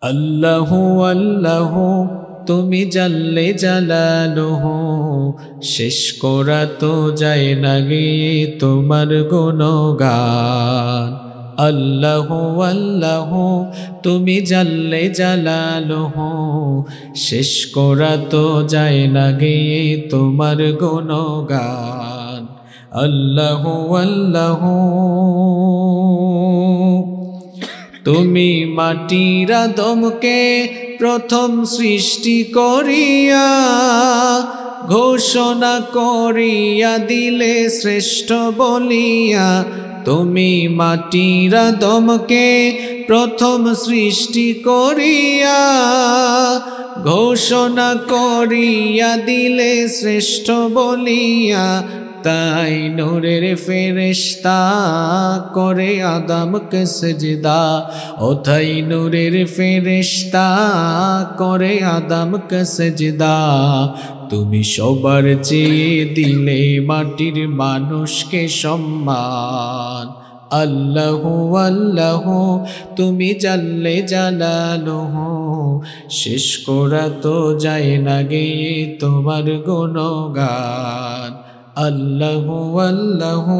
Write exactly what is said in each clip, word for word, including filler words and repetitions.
আল্লাহু আল্লাহু তুমি জাল্লে জালালুহু শেষ করা তো যায় না গে তোমার গুণগান আল্লাহু আল্লাহু তুমি জাল্লে জালালুহু শেষ করা তো যায় না গে তোমার গুণগান আল্লাহু আল্লাহু তুমি মাটির আদমকে প্রথম সৃষ্টি করিয়া ঘোষণা করিয়া দিলে শ্রেষ্ঠ বলিয়া তুমি মাটির আদমকে প্রথম সৃষ্টি করিয়া ঘোষণা করিয়া দিলে শ্রেষ্ঠ বলিয়া তাই নূরের ফেরেশতা করে আদমকে সিজদা ও তাই নূরের ফেরেশতা করে আদমকে সিজদা তুমি সবার চেয়ে দিলে মাটির মানুষকে সম্মান আল্লাহু আল্লাহু তুমি জাল্লে জালালুহু শেষ করা তো যায় না গে তোমার গুণগান আল্লাহু আল্লাহু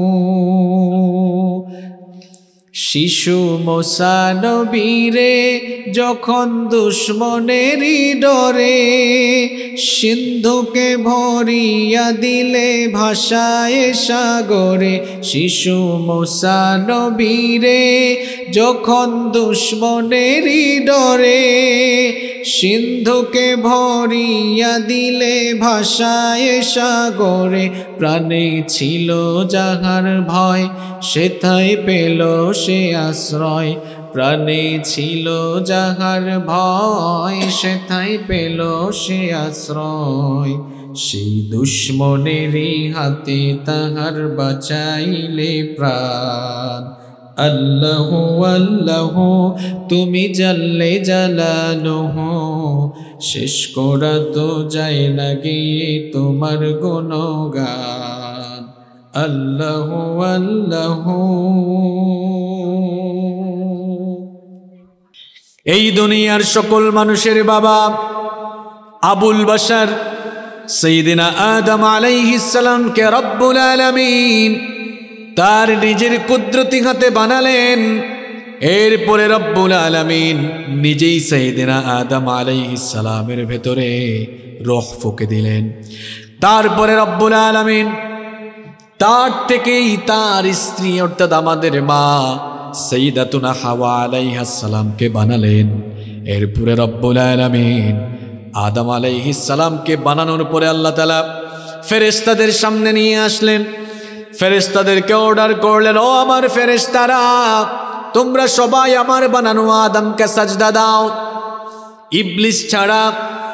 শিশু মুসা নবীরে যখন দুশ্মনেরই ডরে সিন্ধুকে ভরিয়া দিলে ভাষায় সাগরে শিশু মুসা নবীরে যখন দুশ্মনেরই ডরে সিন্ধুকে ভরিয়া দিলে ভাষায় সাগরে প্রাণে ছিল যাহার ভয় সেথায় পেল সে আশ্রয় প্রাণে ছিল যাহার ভয় সেথায় পেল সে আশ্রয় সেই দুশ্মনেরই হাতে তাহার বাঁচাইলে প্রাণ আল্লাহু আল্লাহু তুমি জাল্লে জালালুহু শেষ করা তো যায় না গে তোমার গুণগান আল্লাহু আল্লাহু এই দুনিয়ার সকল মানুষের বাবা আবুল বাশার সাইয়্যিদিনা আদম আলাইহিস সালামকে রব্বুল আলামিন তার নিজের কুদরতি হাতে বানালেন এরপরে রব্বুল আলামিন নিজেই সাইয়্যিদিনা আদম আলাইহিস সালামের ভেতরে রূহ ফুঁকে দিলেন তারপরে রব্বুল আলামিন তার থেকেই তার স্ত্রী অর্থাৎ আমাদের মা সাইয়্যিদাতুনা হাওয়া আলাইহিস সালামকে বানালেন এরপরে রব্বুল আলামিন আদম আলাইহিস সালামকে বানানোর পরে আল্লাহ তাআলা ফেরেশতাদের সামনে নিয়ে আসলেন ফেরেশতাদেরকে অর্ডার করলেন ও আমার ফেরেশতারা তোমরা সবাই আমার বানানো আদমকে সাজদা দাও ইবলিস ছাড়া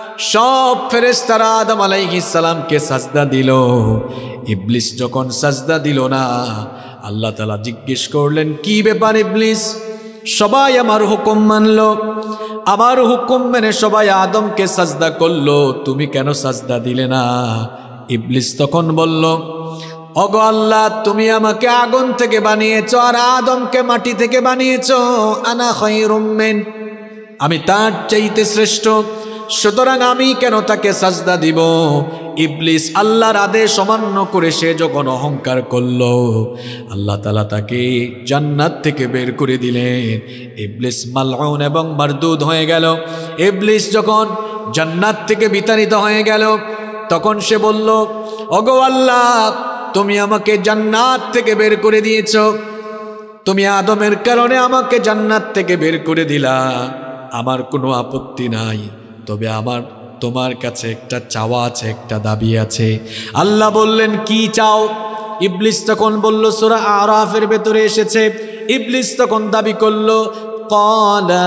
সব ফেরেশতারা আদম আলাইহিস সালামকে সাজদা দিল ইবলিস যখন সাজদা দিল না আল্লাহ তাআলা জিজ্ঞেস করলেন কি ব্যাপার ইবলিস সবাই আমার হুকুম মানলো আমার হুকুম মেনে সবাই আদমকে সাজদা করলো তুমি কেন সাজদা দিলে না ইবলিস তখন বলল ওগো আল্লাহ তুমি আমাকে আগুন থেকে বানিয়েছো আর আদমকে মাটি থেকে বানিয়েছো আনা খায়রুম মিন আমি তার চাইতে শ্রেষ্ঠ সুতরাং আমি কেন তাকে সাজদা দিব ইবলিস আল্লাহর আদেশ অমান্য করে সে যখন অহংকার করলো আল্লাহ তাআলা তাকে জান্নাত থেকে বের করে দিলেন ইবলিস মালউন এবং মারদুদ হয়ে গেল ইবলিস যখন জান্নাত থেকে বিতাড়িত হয়ে গেল তখন সে বলল ওগো আল্লাহ তুমি আমাকে জান্নাত থেকে বের করে দিয়েছো তুমি আদমের কারণে আমাকে জান্নাত থেকে বের করে দিলা আমার কোনো আপত্তি নাই তবে আমার তোমার কাছে একটা চাওয়া আছে একটা দাবি আছে আল্লাহ বললেন কি চাও ইবলিস তখন বলল সূরা আরাফের ভেতরে এসেছে ইবলিস তখন দাবি করলো ক্বালা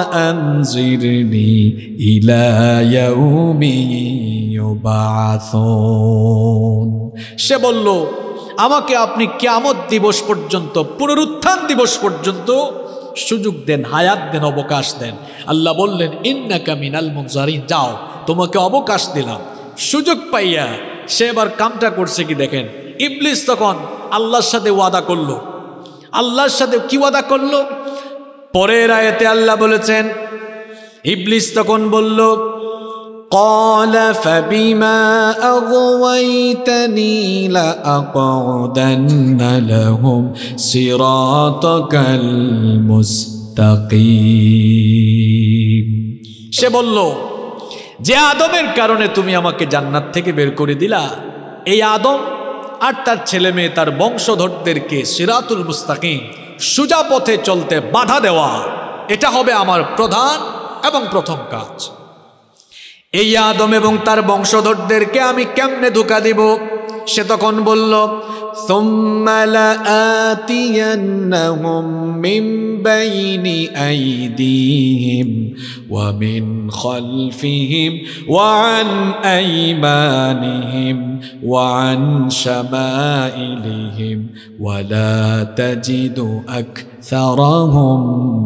আনজিরনি ইলা ইয়াউমি ইউবাসুন সে বলল আমাকে আপনি কিয়ামত দিবস পর্যন্ত পুনরুত্থান দিবস পর্যন্ত সুযোগ দেন হায়াত দেন অবকাশ দেন আল্লাহ বললেন ইন্নাকা মিনাল মুনজারিন যাও তোমাকে অবকাশ দিলাম সুযোগ পাইয়া সে এবার কামটা করছে কি দেখেন ইবলিস তখন আল্লাহর সাথে ওয়াদা করলো আল্লাহর সাথে কি ওয়াদা করলো পরের আয়াতে আল্লাহ বলেছেন ইবলিস তখন বলল, قال فبما أغويتني لأقعدن لهم صراطك المستقيم। সে বলল, যে আদমের কারণে তুমি আমাকে জান্নাত থেকে বের করে দিলা, এই আদম আর তার ছেলে মেয়ে তার বংশধরদেরকে সিরাতুল মুস্তাকিম সোজা পথে চলতে বাধা দেওয়া, এটা হবে আমার প্রধান এবং প্রথম কাজ। এই আদম এবং তার বংশধরদেরকে আমি কেমনে ধোঁকা দিব? সে তখন বলল, সুম্মা লাআতিয়ান্নাহুম মিন বাইনি আইদিহিম ওয়া মিন খালফিহিম ওয়া আন আইমানিহিম ওয়া আন শামাইলিহিম ওয়া লা তাজিদু আকসারাহুম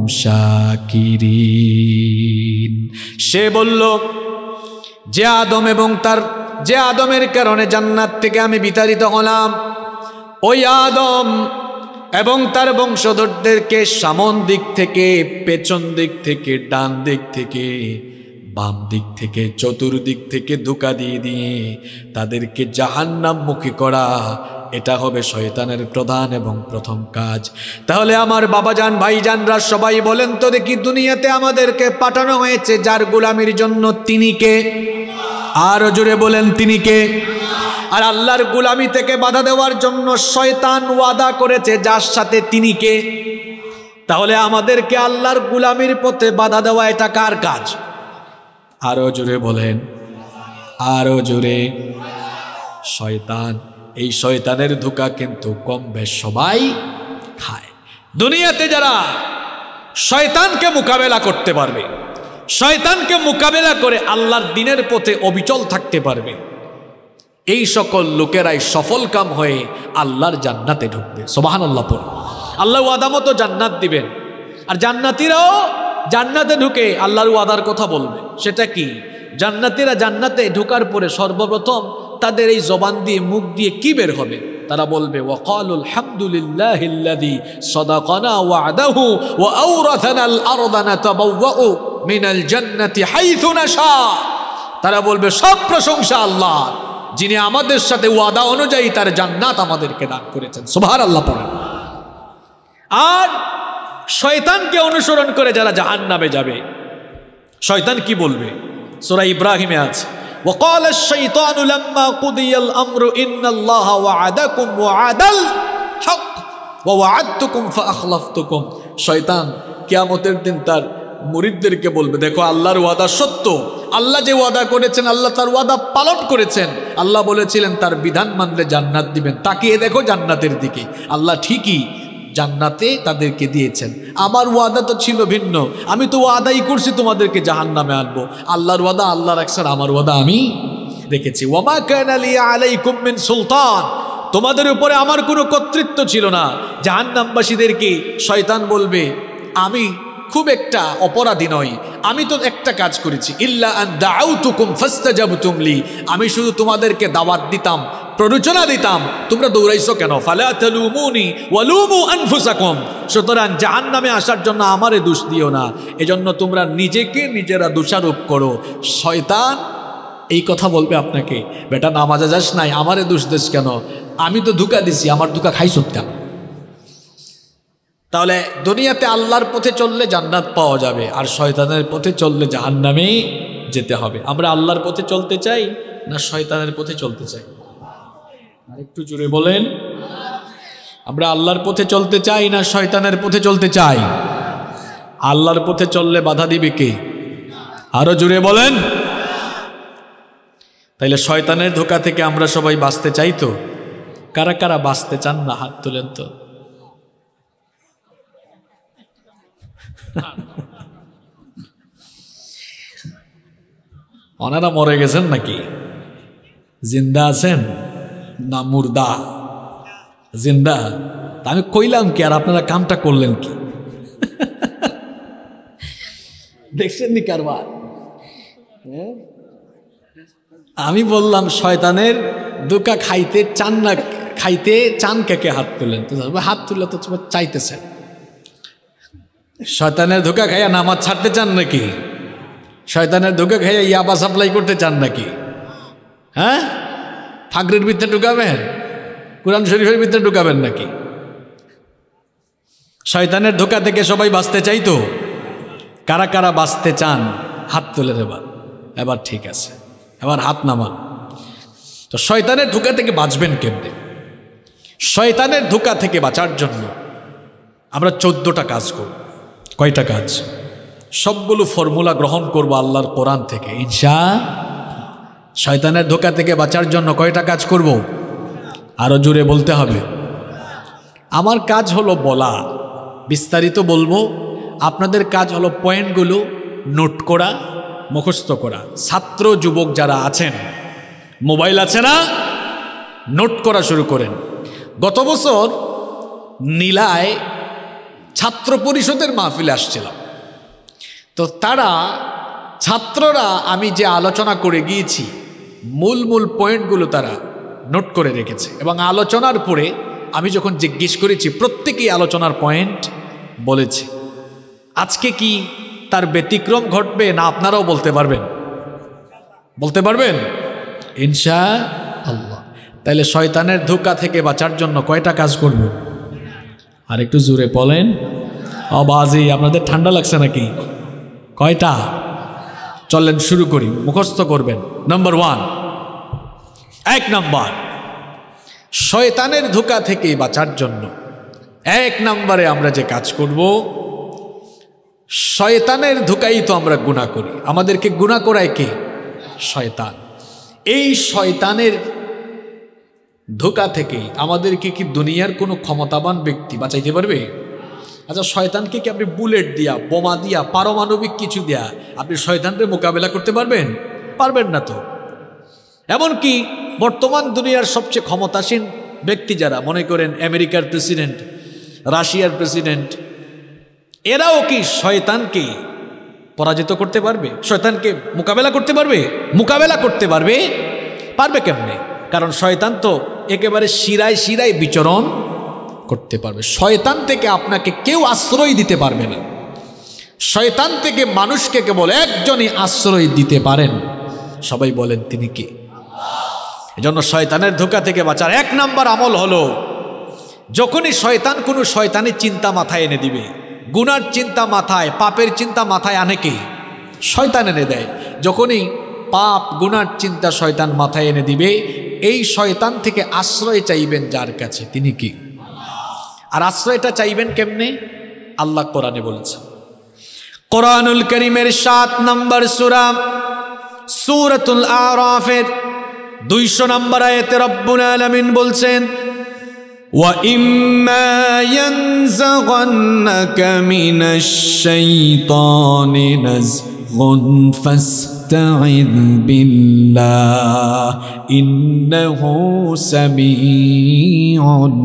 শাকিরিন। সে বলল, যে আদম এবং তার যে আদমের কারণে জান্নাত থেকে আমি বিতাড়িত হলাম, ওই আদম এবং তার বংশধরদেরকে সামন দিক থেকে, পেছন দিক থেকে, ডান দিক থেকে, বাম দিক থেকে, চতুর্দিক থেকে ধোঁকা দিয়ে দিয়ে তাদেরকে জাহান্নামমুখী করা, এটা হবে শয়তানের প্রধান এবং প্রথম কাজ। তাহলে আমার বাবাজান ভাইজানরা সবাই বলেন তো দেখি, দুনিয়াতে আমাদেরকে পাঠানো হয়েছে যার গোলামির জন্য, তিনি কে? আরো জোরে বলেন, তিনি কে? আর আল্লাহর গোলামি থেকে বাধা দেওয়ার জন্য শয়তান ওয়াদা করেছে যার সাথে, তিনি কে? তাহলে আমাদেরকে আল্লাহর গোলামির পথে বাধা দেওয়া এটা কার কাজ? আরো জোরে বলেন, আরো জোরে। শয়তান। এই শয়তানের ধোঁকা কিন্তু কম বেশ সবাই খায়। দুনিয়াতে যারা শয়তানকে মোকাবেলা করতে পারবে, শয়তানকে মোকাবেলা করে আল্লাহর দ্বীনের পথে অবিচল থাকতে পারবে, এই সকল লোকেরাই সফল কাম হয়ে আল্লাহর জান্নাতে ঢুকবে। সুবহানাল্লাহ পড়ে। আল্লাহ ওয়াদা মতো জান্নাত দিবেন, আর জান্নাতীরাও জান্নাতে ঢুকে আল্লাহর ওয়াদার কথা বলবে। সেটা কি? জান্নাতীরা জান্নাতে ঢোকার পরে সর্বপ্রথম তাদের এই জবান দিয়ে, মুখ দিয়ে কি বের হবে? তারা বলবে, ওয়াকালুল হামদুলিল্লাহিল্লাযী সাদাকানা ওয়া'দাহু ওয়া আওরাথানাল আরদা নাতাবাওয়াউ মিনাল জান্নাতি হাইথু নাশা। তারা বলবে, সব প্রশংসা আল্লাহ, যিনি আমাদের সাথে ওয়াদা অনুযায়ী তার জান্নাত আমাদেরকে দান করেছেন। সুবহানাল্লাহ পড়েন। আর শয়তানকে অনুসরণ করে যারা জাহান্নামে যাবে, শয়তান কি বলবে? সূরা ইব্রাহিমে আছে, وقال الشيطان لما قضي الأمر إن الله وعدكم وعد الحق ووعدتكم فأخلفتكم। শয়তান কিয়ামতের দিন তার মুরিদদেরকে বলবে, দেখো আল্লাহর ওয়াদা সত্য, আল্লাহ যে ওয়াদা করেছেন আল্লাহ তার ওয়াদা পালন করেছেন। আল্লাহ বলেছিলেন তার বিধান মানলে জান্নাত দিবেন, তাকিয়ে দেখো জান্নাতের দিকে, আল্লাহ ঠিকই জান্নাতে তাদেরকে দিয়েছেন। আমার ওয়াদা তো ছিল ভিন্ন, আমি তো ওয়াদাই করছি তোমাদেরকে জাহান্নামে আনবো। আল্লাহর ওয়াদা আল্লাহ রাখছেন, আমার ওয়াদা আমি রেখেছি। ওয়ামা কানা লি আলাইকুম মিন সুলতান, তোমাদের উপরে আমার কোনো কর্তৃত্ব ছিল না। জাহান্নামবাসীদেরকে শয়তান বলবে, আমি খুব একটা অপরাধী নই, আমি তো একটা কাজ করেছি, ইল্লা আন দাউতুকুম ফাস্তাজাবতুম লি, আমি শুধু তোমাদেরকে দাওয়াত দিতাম, প্ররোচনা দিতাম, তোমরা দৌড়াইছো কেন? ফালা তালুমুনি ওয়ালুমু আনফুসাকুম, সুতরাং জাহান্নামে আসার জন্য আমারে দোষ দিও না, এজন্য তোমরা নিজেকে নিজেরা দোষারোপ করো। শয়তান এই কথা বলবে আপনাকে, বেটা নামাজে যাস নাই, আমারে দোষ দিস কেন? আমি তো ধোঁকা দিছি, আমার ধোঁকা খাইছ কেন? তাহলে দুনিয়াতে আল্লাহর পথে চললে জান্নাত পাওয়া যাবে, আর শয়তানের পথে চললে জাহান্নামে যেতে হবে। আমরা আল্লাহর পথে চলতে চাই না শয়তানের পথে চলতে চাই? আরেকটু জোরে বলেন। আমরা আল্লাহর পথে চলতে চাই না শয়তানের পথে চলতে চাই? আল্লাহর পথে চললে বাধা দিবে কে? আরো জোরে বলেন। তাইলে শয়তানের ধোঁকা থেকে আমরা সবাই বাঁচতে চাই তো? কারা কারা বাঁচতে চান না হাত তোলেন তো। ওনারা মরে গেছেন নাকি? জিন্দা আছেন না মুর্দা? জিন্দা। আমি কইলাম কি, আর আপনারা কামটা করলেন কি? দেখছেন নি কারবার? আমি বললাম শয়তানের ধোঁকা খাইতে চান না, খাইতে চান কে কে হাত তুলেন? তো হাত তুললে তো তোমার চাইতেছেন। শয়তানের ধোঁকা খাইয়া নামাজ ছাড়তে চান নাকি? শয়তানের ধোঁকা খেয়ে ইয়াবা সাপ্লাই করতে চান নাকি? হ্যাঁ, ফাকরির ভিতরে ঢুকাবেন, কোরআন শরীফের ভিতরে ঢুকাবেন নাকি? শয়তানের ধোঁকা থেকে সবাই বাঁচতে চাই তো? কারা কারা বাঁচতে চান হাত তুলে দেবার। এবার ঠিক আছে, এবার হাত নামান। তো শয়তানের ধোঁকা থেকে বাঁচবেন কেমনে? শয়তানের ধোঁকা থেকে বাঁচার জন্য আমরা চোদ্দটা কাজ করব। কয়টা কাজ? সবগুলো ফর্মুলা গ্রহণ করব আল্লাহর কোরআন থেকে ইনশাআল্লাহ। শয়তানের ধোঁকা থেকে বাঁচার জন্য কয়টা কাজ করব? আরো জোরে বলতে হবে। আমার কাজ হলো বলা, বিস্তারিত বলবো। আপনাদের কাজ হলো পয়েন্টগুলো নোট করা, মুখস্থ করা। ছাত্র যুবক যারা আছেন, মোবাইল আছে না, নোট করা শুরু করেন। গত বছর নীলায় ছাত্র পরিষদের মাহফিলে আসছিলাম, তো তারা ছাত্ররা আমি যে আলোচনা করে গিয়েছি মূল মূল পয়েন্টগুলো তারা নোট করে রেখেছে, এবং আলোচনার পরে আমি যখন জিজ্ঞেস করেছি প্রত্যেকেই আলোচনার পয়েন্ট বলেছে। আজকে কি তার ব্যতিক্রম ঘটবে না আপনারাও বলতে পারবেন? বলতে পারবেন ইনশাআল্লাহ। তাহলে শয়তানের ধোঁকা থেকে বাঁচার জন্য কয়টা কাজ করব? আর একটু জোরে বলেন। আওয়াজে আপনাদের ঠান্ডা লাগছে নাকি? কয়টা? চলেন শুরু করি, মুখস্থ করবেন। নাম্বার ওয়ান, এক নাম্বার, শয়তানের ধোঁকা থেকে বাঁচার জন্য এক নম্বরে আমরা যে কাজ করব, শয়তানের ধোঁকাই তো আমরা গুনাহ করি, আমাদেরকে গুনাহ করায় কে? শয়তান। এই শয়তানের ধোঁকা থেকে আমাদেরকে কি দুনিয়ার কোনো ক্ষমতাবান ব্যক্তি বাঁচাইতে পারবে? আচ্ছা, শয়তানকে কি আপনি বুলেট দিয়া, বোমা দিয়া, পারমাণবিক কিছু দিয়া আপনি শয়তানকে মোকাবেলা করতে পারবেন? পারবেন না তো। এমনকি বর্তমান দুনিয়ার সবচেয়ে ক্ষমতাসীন ব্যক্তি যারা, মনে করেন আমেরিকার প্রেসিডেন্ট, রাশিয়ার প্রেসিডেন্ট, এরাও কি শয়তানকে পরাজিত করতে পারবে? শয়তানকে মোকাবেলা করতে পারবে? মোকাবেলা করতে পারবে। পারবে কেমনে? কারণ শয়তান তো একেবারে শিরায় শিরায় বিচরণ করতে পারবে। শয়তান থেকে আপনাকে কেউ আশ্রয় দিতে পারবে না। শয়তান থেকে মানুষকে কেবল একজনই আশ্রয় দিতে পারেন, সবাই বলেন তিনি কে? এজন্য শয়তানের ধোঁকা থেকে বাঁচার এক নাম্বার আমল হলো, যখনই শয়তান কোনো শয়তানি চিন্তা মাথায় এনে দিবে, গুনার চিন্তা মাথায়, পাপের চিন্তা মাথায় আনে কে? শয়তান এনে দেয়। যখনই পাপ গুনার চিন্তা শয়তান মাথায় এনে দিবে, এই শয়তান থেকে আশ্রয় চাইবেন যার কাছে, তিনি কি? আর আশ্রয়টা চাইবেন কেমনে? আল্লাহ কোরআনে বলেছেন, কোরআনুল কারীমের সাত নম্বর সূরা সূরাতুল আরাফের দুইশো নম্বর আয়াতে রব্বুল আলামিন বলছেন, ওয়া ইম্মা ইয়ানযাগান্নাকা মিনাশ শাইতানি নাযগুন ফাসতাইয বিল্লাহ ইন্নাহু সামিউন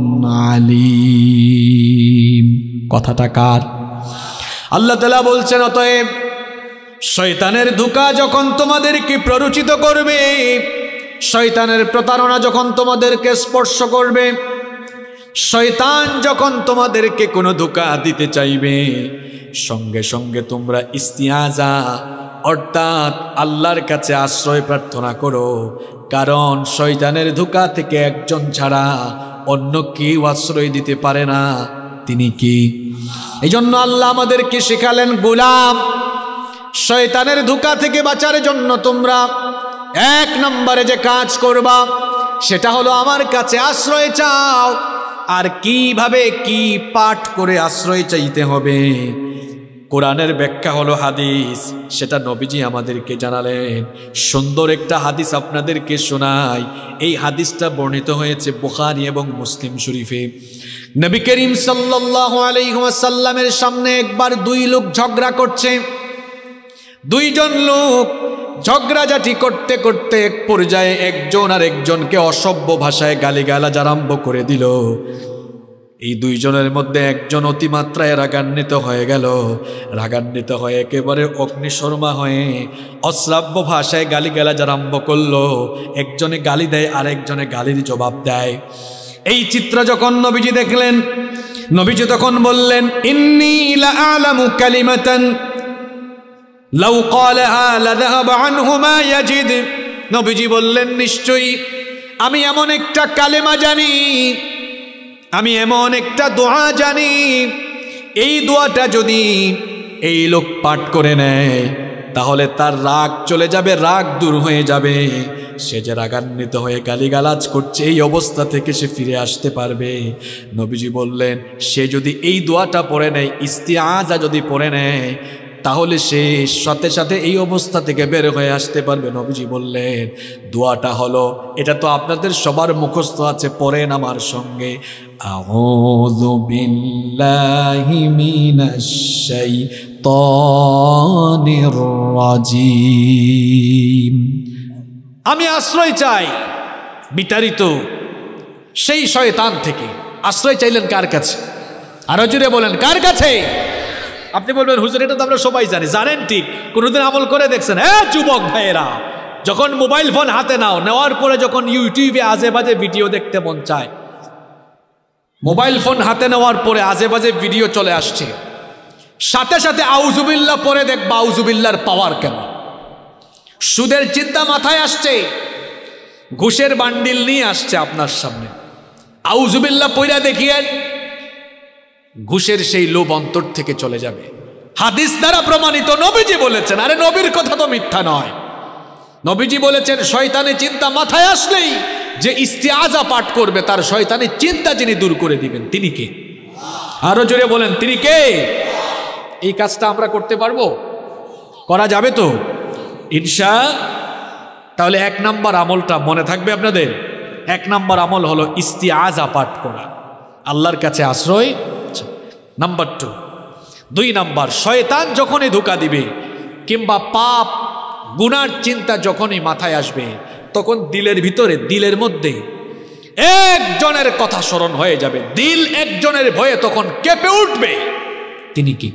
আলীম। কথাটা কার? আল্লাহ তাআলা বলছেন, অতএব শয়তানের ধোঁকা যখন তোমাদেরকে প্ররোচিত করবে, শয়তানের প্রতারণা যখন তোমাদেরকে স্পর্শ করবে, শয়তান যখন তোমাদেরকে কোনো ধোঁকা দিতে চাইবে, সঙ্গে সঙ্গে তোমরা ইস্তিআজা অর্থাৎ আল্লাহর কাছে আশ্রয় প্রার্থনা করো। কারণ শয়তানের ধোঁকা থেকে একজন ছাড়া অন্য কেউ আশ্রয় দিতে পারে না, তিনি কি? এই জন্য আল্লাহ আমাদেরকে শেখালেন, গোলাম, শয়তানের ধোঁকা থেকে বাঁচার জন্য তোমরা এক নম্বরে যে কাজ করবা সেটা হলো আমার কাছে আশ্রয় চাও। আর কিভাবে কি পাঠ করে আশ্রয় চাইতে হবে, কোরআনের ব্যাখ্যা হলো হাদিস, সেটা নবীজি আমাদেরকে জানালেন। সুন্দর একটা হাদিস আপনাদেরকে শোনাই। এই হাদিসটা বর্ণিত হয়েছে বুখারী এবং মুসলিম শরীফে। নবী করিম সাল্লাল্লাহু আলাইহি ওয়াসাল্লামের সামনে একবার দুই লোক ঝগড়া করছে। দুইজন লোক ঝগড়াঝাটি করতে করতে এক পর্যায়ে একজন আর একজনকে অসভ্য ভাষায় গালিগালাজ আরম্ভ করে দিল। এই দুইজনের মধ্যে একজন অতিমাত্রায় রাগান্বিত হয়ে গেল। রাগান্বিত হয়ে একেবারে অগ্নিশর্মা হয়ে অশ্রাব্য ভাষায় গালিগালাজ আরম্ভ করলো। একজনে গালি দেয় আর একজনে গালির জবাব দেয়। এই চিত্র যখন নবীজি দেখলেন, নবীজি তখন বললেন, ইন্নী লা আ'লামু কালিমাতান লাউ ক্বালাহা লাযাহাবা আনহু মা ইয়াজিদ, নবীজি বললেন নিশ্চয়ই আমি এমন একটা কালেমা জানি, আমি এমন একটা দোয়া জানি, এই দোয়াটা যদি এই লোক পাঠ করে নেয় তাহলে তার রাগ চলে যাবে, রাগ দূর হয়ে যাবে, সে যে রাগান্বিত হয়ে গালিগালাজ করছে এই অবস্থা থেকে সে ফিরে আসতে পারবে। নবীজি বললেন সে যদি এই দোয়াটা পড়ে নেয়, ইস্তিআজা যদি পড়ে নেয়, তাহলে সে সাথে সাথে এই অবস্থা থেকে বের হয়ে আসতে পারবে। নবীজি বললেন দোয়াটা হলো, এটা তো আপনাদের সবার মুখস্থ আছে, পড়েন আমার সঙ্গে, আউযু বিল্লাহি মিনাশ শাইতানির রাজিম। আমি আশ্রয় চাই বিতাড়িত সেই শয়তান থেকে। আশ্রয় চাইলেন কার কাছে? আরো জোরে বলেন, কার কাছে? আপনি বলবেন হুজুর এটা তো আমরা সবাই জানি। জানেন ঠিক, কোনোদিন আমল করে দেখছেন? হ্যাঁ যুবক ভাইয়েরা, যখন মোবাইল ফোন হাতে নাও, নেওয়ার পরে যখন ইউটিউবে আজে বাজে ভিডিও দেখতে মন চায়, মোবাইল ফোন হাতে নেওয়ার পরে আজে বাজে ভিডিও চলে আসছে, সাথে সাথে আউযুবিল্লাহ পরে দেখবা আউযুবিল্লাহর পাওয়ার কেমন। সুদের চিন্তা মাথায় আসছে, ঘুষের বান্ডিল নিয়ে আসছে আপনার সামনে, আউযুবিল্লাহ পয়রা দেখিয়েন, ঘুষের সেই লোভ অন্তর থেকে চলে যাবে। হাদিস দ্বারা প্রমাণিত, নবীজি বলেছেন, আরে নবীর কথা তো মিথ্যা নয়। নবীজি বলেছেন শয়তানের চিন্তা মাথায় আসলেই যে ইস্তিআজা পাঠ করবে তার শয়তানের চিন্তা যিনি দূর করে দিবেন তিনি কে? আরো জোরে বলেন, তিনি কে? এই কাজটা আমরা করতে পারবো? করা যাবে তো ইনশা? তাহলে এক নাম্বার আমলটা মনে থাকবে আপনাদের। এক নাম্বার আমল হলো ইস্তিআজা পাঠ করা, আল্লাহর কাছে আশ্রয়। নাম্বার টু, দুই নাম্বার, শয়তান যখনই ধোঁকা দিবে কিংবা পাপ গুনার চিন্তা যখনই মাথায় আসবে, তখন দিলের ভিতরে, দিলের মধ্যে একজনের কথা স্মরণ হয়ে যাবে, দিল একজনের ভয়ে তখন কেঁপে উঠবে, তিনি কি?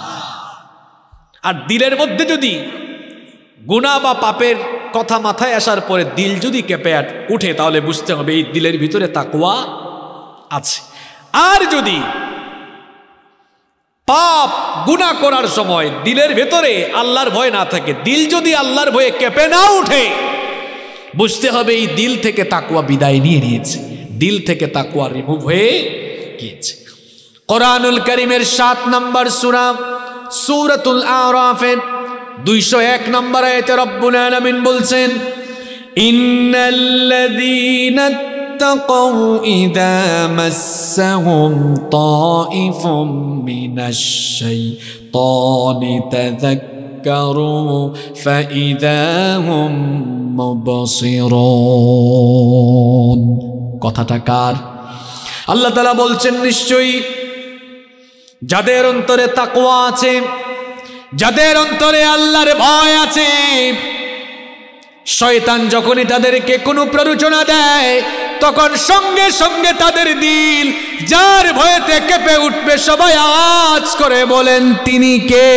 আর দিলের মধ্যে যদি গুনাহ বা পাপের কথা মাথায় আসার পরে দিল যদি কেঁপে উঠে, তাহলে বুঝতে হবে এই দিলের ভিতরে তাকওয়া আছে। আর যদি পাপ গুনাহ করার সময় দিলের ভেতরে আল্লাহর ভয় না থাকে, দিল যদি আল্লাহর ভয়ে কেঁপে না উঠে, বুঝতে হবে এই দিল থেকে তাকওয়া বিদায় নিয়ে নিয়েছে, দিল থেকে তাকওয়া রিমুভ হয়ে গিয়েছে। কোরআনুল কারীমের সাত নম্বর সূরা সূরাতুল আরাফের দুইশো এক নম্বর আয়াতে রব্বুল আলামিন বলছেন, ইন্নাল্লাযীনা তাকাউ ইযা মাসসাহুম তাইফুম মিনাশ শাইতানি তাযাক্কারু ফাইযা হুম মুবসিরুন। কথাটা কার? আল্লাহ তাআলা বলছেন নিশ্চয়ই যাদের অন্তরে তাকওয়া আছে, যাদের অন্তরে আল্লাহর ভয় আছে, শয়তান যখনই তাদেরকে কোনো প্ররোচনা দেয় তখন সঙ্গে সঙ্গে তাদের দিল যার ভয়েতে কেঁপে উঠবে। সবাই আওয়াজ করে বলেন তিনি কে?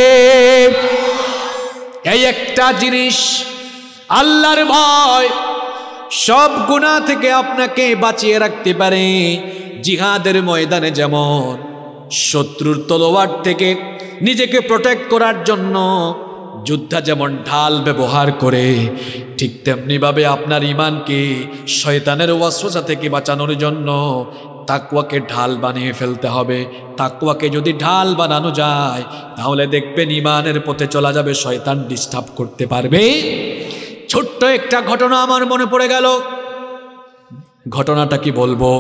এই একটা জিনিস, আল্লাহর ভয় সব গুনাহ থেকে আপনাকে বাঁচিয়ে রাখতে পারে। জিহাদের ময়দানে যেমন শত্রুর তলোয়ার থেকে নিজেকে প্রোটেক্ট করার জন্য যোদ্ধা যেমন ঢাল ব্যবহার করে, ঠিক তেমনিভাবে আপনার ঈমানকে শয়তানের ওয়াসওয়াসা থেকে বাঁচানোর জন্য তাকওয়াকে ঢাল বানিয়ে ফেলতে হবে। তাকওয়াকে যদি ঢাল বানানো যায় তাহলে দেখবেন ঈমানের পথে চলা যাবে, শয়তান ডিস্টার্ব করতে পারবে। ছোট্ট একটা ঘটনা আমার মনে পড়ে গেল, ঘটনাটা কি বলবো,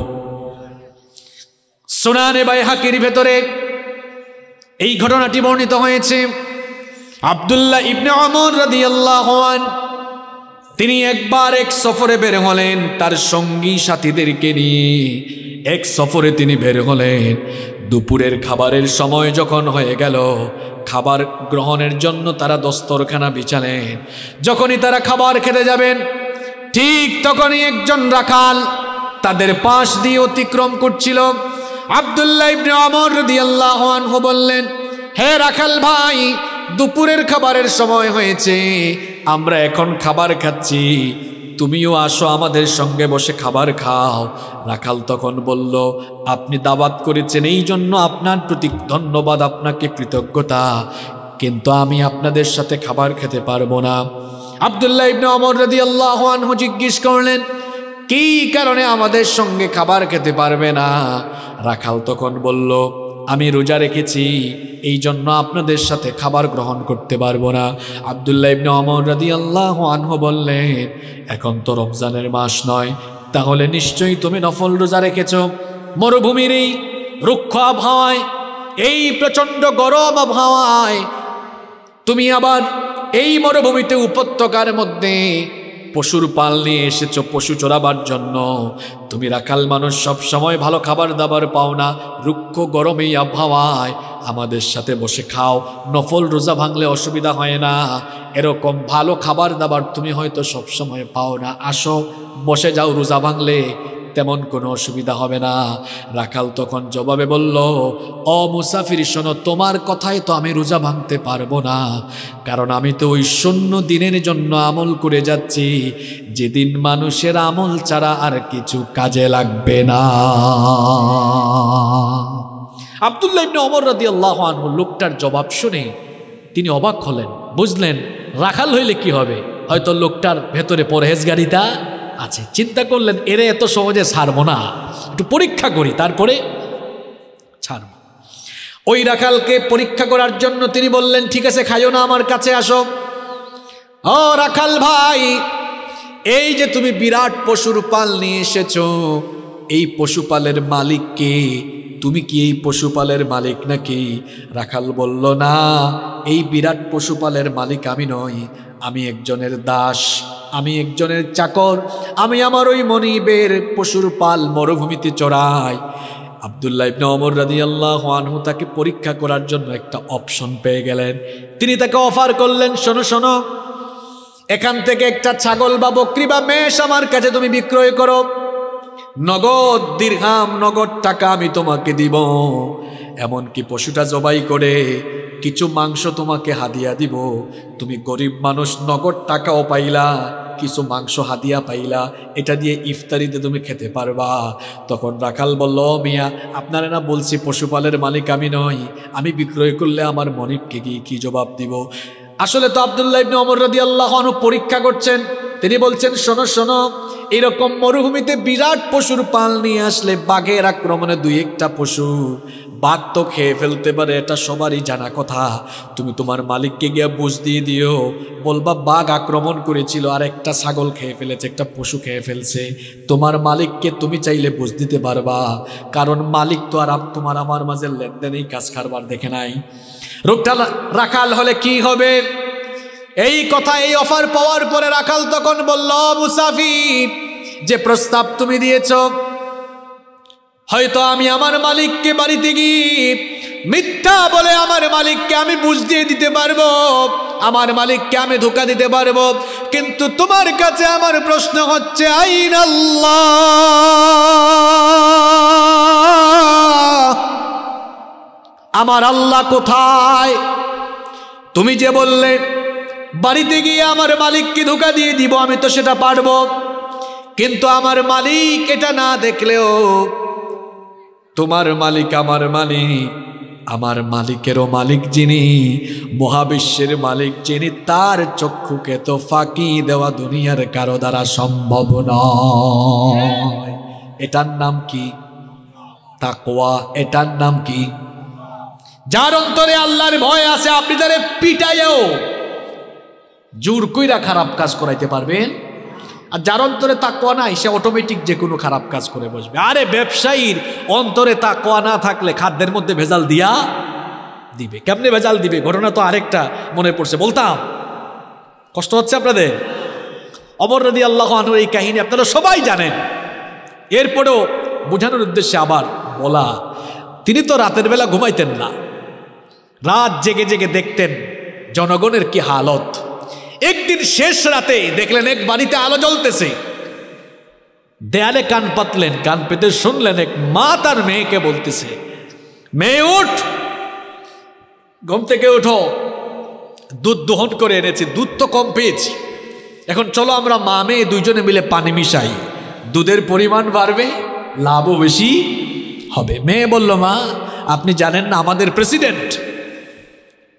সুনানে বাইহাকির ভেতরে এই ঘটনাটি বর্ণিত হয়েছে। আব্দুল্লাহ ইবনে ওমর রাদিয়াল্লাহু আনহু তিনি একবার এক সফরে বের হলেন তার সঙ্গী সাথীদেরকে নিয়ে। এক সফরে তিনি বের হলেন, দুপুরের খাবারের সময় যখন হয়ে গেল, খাবার গ্রহণের জন্য তারা দস্তরখানা বিছালেন। যখনই তারা খাবার খেতে যাবেন, ঠিক তখনই একজন রাখাল তাদের পাশ দিয়ে অতিক্রম করছিল। আব্দুল্লাহ ইবনে ওমর রাদিয়াল্লাহু আনহু বললেন, হে রাখাল ভাই, দুপুরের খাবারের সময় হয়েছে, আমরা এখন খাবার খাচ্ছি, তুমিও আসো আমাদের সঙ্গে বসে খাবার খাও। রাখাল তখন বলল, আপনি দাওয়াত করেছেন এই জন্য আপনার প্রতি ধন্যবাদ, আপনাকে কৃতজ্ঞতা, কিন্তু আমি আপনাদের সাথে খাবার খেতে পারবো না। আব্দুল্লাহ ইবনে ওমর রাদিয়াল্লাহু আনহু জিজ্ঞেস করলেন, কি কারণে আমাদের সঙ্গে খাবার খেতে পারবে না? রাখাল তখন বলল, আমি রোজা রেখেছি, এই জন্য আপনাদের সাথে খাবার গ্রহণ করতে পারবো না। আব্দুল্লাহ ইবনে ওমর রাদিয়াল্লাহু আনহু বললেন, এখন তো রমজানের মাস নয়, তাহলে নিশ্চয়ই তুমি নফল রোজা রেখেছ। মরুভূমির এই রুক্ষ আবহাওয়ায়, এই প্রচণ্ড গরম আবহাওয়ায় তুমি আবার এই মরুভূমিতে উপত্যকার মধ্যে পশুর পাল নিয়ে এসেছো পশু চড়াবার জন্য। তুমি রাখাল মানুষ, সব সময় ভালো খাবার দাবার পাও না, রুক্ষ গরম এই আবহাওয়ায় আমাদের সাথে বসে খাও, নফল রোজা ভাঙলে অসুবিধা হয় না। এরকম ভালো খাবার দাবার তুমি হয়তো সব সময় পাও না, আসো বসে যাও, রোজা ভাঙলে তেমন কোনো অসুবিধা হবে না। রাখাল তখন জবাবে বলল, ও মুসাফির শোনো, তোমার কথায় তো আমি রোজা ভাঙতে পারবো না, কারণ আমি তো ওই শূন্য দিনের জন্য আমল করে যাচ্ছি, যেদিন মানুষের আমল ছাড়া আর কিছু কাজে লাগবে না। আব্দুল্লাহ ইবনে ওমর রাদিয়াল্লাহু আনহু লোকটার জবাব শুনে তিনি অবাক হলেন, বুঝলেন রাখাল হইলে কি হবে, হয়তো লোকটার ভেতরে পরহেজগারিতা আছে। চিন্তা করলেন, এরে এত সহজে ছাড়বো না, একটু পরীক্ষা করি, তারপরে ছাড়ব। ওই রাখালকে পরীক্ষা করার জন্য তিনি বললেন, ঠিক আছে খাইও না, আমার কাছে আসো। ও রাখাল ভাই, এই যে তুমি বিরাট পশুর পাল নিয়ে এসেছো, এই পশুপালের মালিক কে? তুমি কি এই পশুপালের মালিক নাকি? রাখাল বলল, না, এই বিরাট পশুপালের মালিক আমি নই, আমি একজনের দাস, আমি একজনের চাকর, আমি আমার ওই মনিবের পশুর পাল মরুভূমিতে চড়াই। আব্দুল্লাহ ইবনে ওমর রাদিয়াল্লাহু আনহু তাকে পরীক্ষা করার জন্য একটা অপশন পেয়ে গেলেন। তিনি তাকে অফার করলেন, শোনো শোনো, এখান থেকে একটা ছাগল বা বকরি বা মেষ আমার কাছে তুমি বিক্রয় করো, নগদ দিরহাম, নগদ টাকা আমি তোমাকে দিব, এমনকি পশুটা জবাই করে কিছু মাংস তোমাকে হাদিয়া দিব। তুমি গরিব মানুষ, নগদ টাকাও পাইলা, কিছু মাংস হাদিয়া পাইলা, এটা দিয়ে ইফতারিতে তুমি খেতে পারবা। তখন রাখাল বলল, মিয়া আপনারা না বলছি পশুপালের মালিক আমি নই, আমি বিক্রয় করলে আমার মনিবকে গিয়ে কি জবাব দিব? আসলে তো আব্দুল্লাহ ইবনে ওমর রাদিয়াল্লাহু আনহু পরীক্ষা করছেন। তিনি বলছেন, শোনো শোনো, এরকম মরুভূমিতে বিরাট পশুর পাল নিয়ে আসলে বাঘের আক্রমণে দুই একটা পশু বাঘ তো খেয়ে ফেলতে পারে, এটা সবারই জানা কথা। তুমি তোমার মালিককে গিয়ে বুঝ দিয়ে দিও, বলবা বাঘ আক্রমণ করেছিল আর একটা ছাগল খেয়ে ফেলেছে, একটা পশু খেয়ে ফেলছে। তোমার মালিককে তুমি চাইলে বুঝ দিতে পারবা, কারণ মালিক তো আর তোমার আমার মাঝে লেনদেনেই কাজ কারবার দেখে নাই। রোগটা রাখাল হলে কি হবে? এই কথা, এই অফার পাওয়ার পরে রাখাল তখন বলল, মুসাফির, যে প্রস্তাব তুমি দিয়েছ, হয়তো আমি আমার মালিককে বাড়িতে গিয়ে মিথ্যা বলে আমার মালিককে আমি বুঝ দিয়ে দিতে পারবো, আমার মালিককে আমি ধোঁকা দিতে পারবো, কিন্তু তোমার কাছে আমার প্রশ্ন হচ্ছে, আইন আল্লাহ, আমার আল্লাহ কোথায়? তুমি যে বললে বাড়িতে গিয়ে আমার মালিককে ধোঁকা দিয়ে দিব, আমি তো সেটা পারবো, কিন্তু আমার মালিক এটা না দেখলেও তোমার মালিক আমার মালিক, আমার মালিকেরও মালিক যিনি, মহাবিশ্বের মালিক যিনি, তার চক্ষুকে তো ফাঁকি দেওয়া দুনিয়ার কারো দ্বারা সম্ভব নয়। এটার নাম কি? তাকওয়া। এটার নাম কি? যার অন্তরে আল্লাহর ভয় আছে, আপনি তারে পিটাইও জোর কইরা খারাপ কাজ করাইতে পারবেন, আর যার অন্তরে তাকওয়া নাই সে অটোমেটিক যে কোনো খারাপ কাজ করে বসবে। আরে ব্যবসায়ীর অন্তরে তাকওয়া না থাকলে খাদ্যের মধ্যে ভেজাল দিয়া দিবে। কেমনে ভেজাল দিবে? ঘটনা তো আরেকটা মনে পড়ছে, বলতাম, কষ্ট হচ্ছে আপনাদের। ওমর রাদিয়াল্লাহু আনহু এই কাহিনী আপনারা সবাই জানেন, এরপরেও বোঝানোর উদ্দেশ্যে আবার বলা। তিনি তো রাতের বেলা ঘুমাইতেন না, রাত জেগে জেগে দেখতেন জনগণের কি হালত। একদিন শেষ রাতে দেখলেন এক বাড়িতে আলো জ্বলতেছে, দেয়ালে কান পাতলেন, কান পেতে শুনলেন এক মা তার মেয়েকে বলতেছে, মেয়ে উঠ, ঘুম থেকে উঠো, দুধ দহন করে এনেছি, দুধ তো কম পেয়েছি, এখন চলো আমরা মা মেয়ে দুইজনে মিলে পানি মিশাই, দুধের পরিমাণ বাড়বে, লাভও বেশি হবে। মেয়ে বলল, মা আপনি জানেন না আমাদের প্রেসিডেন্ট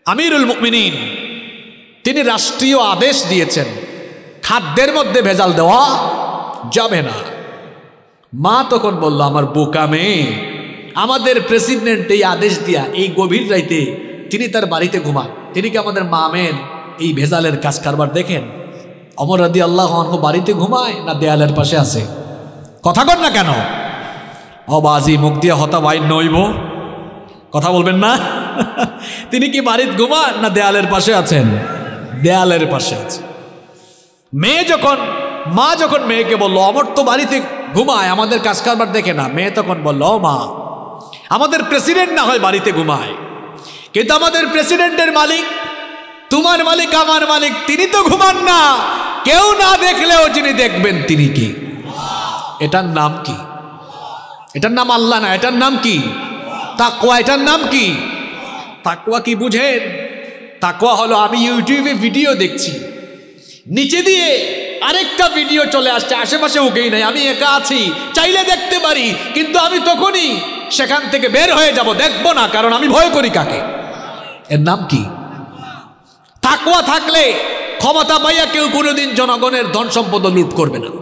আমিরুল মুমিনিন তিনি রাষ্ট্রীয় আদেশ দিয়েছেন খাদ্যের মধ্যে ভেজাল দেওয়া যাবে না। মা তখন বলল, আমার বোকা মেয়ে, আমাদের প্রেসিডেন্ট এই আদেশ দিয়া এই গভীর রাইতে তিনি তার বাড়িতে ঘুমান, তিনি কি আমাদের মা মেয়ের এই ভেজালের কাজ কারবার দেখেন? ওমর রাদিয়াল্লাহু আনহু বাড়িতে ঘুমায় না দেয়ালের পাশে আছে? কথা কর না কেন? অবাজি মুখ দিয়ে হতা বাইর নইব, কথা বলবেন না? তিনি কি বাড়িতে ঘুমান না দেয়ালের পাশে আছেন? দেয়ালের পাশে আছে। মেয়ে যখন মা যখন মেয়েকে বলল, অমর তো বাড়িতে ঘুমায়, আমাদের কাজ কারবার দেখে না, মেয়ে তখন বলল, ও মা, আমাদের প্রেসিডেন্ট না হয় বাড়িতে ঘুমায়, কিন্তু আমাদের প্রেসিডেন্টের মালিক, তোমার মালিক, আমার মালিক, তিনি তো ঘুমান না। কেউ না দেখলেও যিনি দেখবেন তিনি কি? এটার নাম কি? এটার নাম আল্লাহ না, এটার নাম কি? তাকওয়া। এটার নাম কি? তাকওয়া কি বুঝেন? তাকওয়া হলো আমি ইউটিউবে ভিডিও দেখছি, নিচে দিয়ে আরেকটা ভিডিও চলে আসছে, আশেপাশে ওকেই নাই, আমি একা আছি, চাইলে দেখতে পারি, কিন্তু আমি তখনই সেখান থেকে বের হয়ে যাব, দেখবো না, কারণ আমি ভয় করি কাকে? এর নাম কি? তাকওয়া থাকলে ক্ষমতা পাইয়া কেউ কোনোদিন জনগণের ধন সম্পদ লুট করবে না।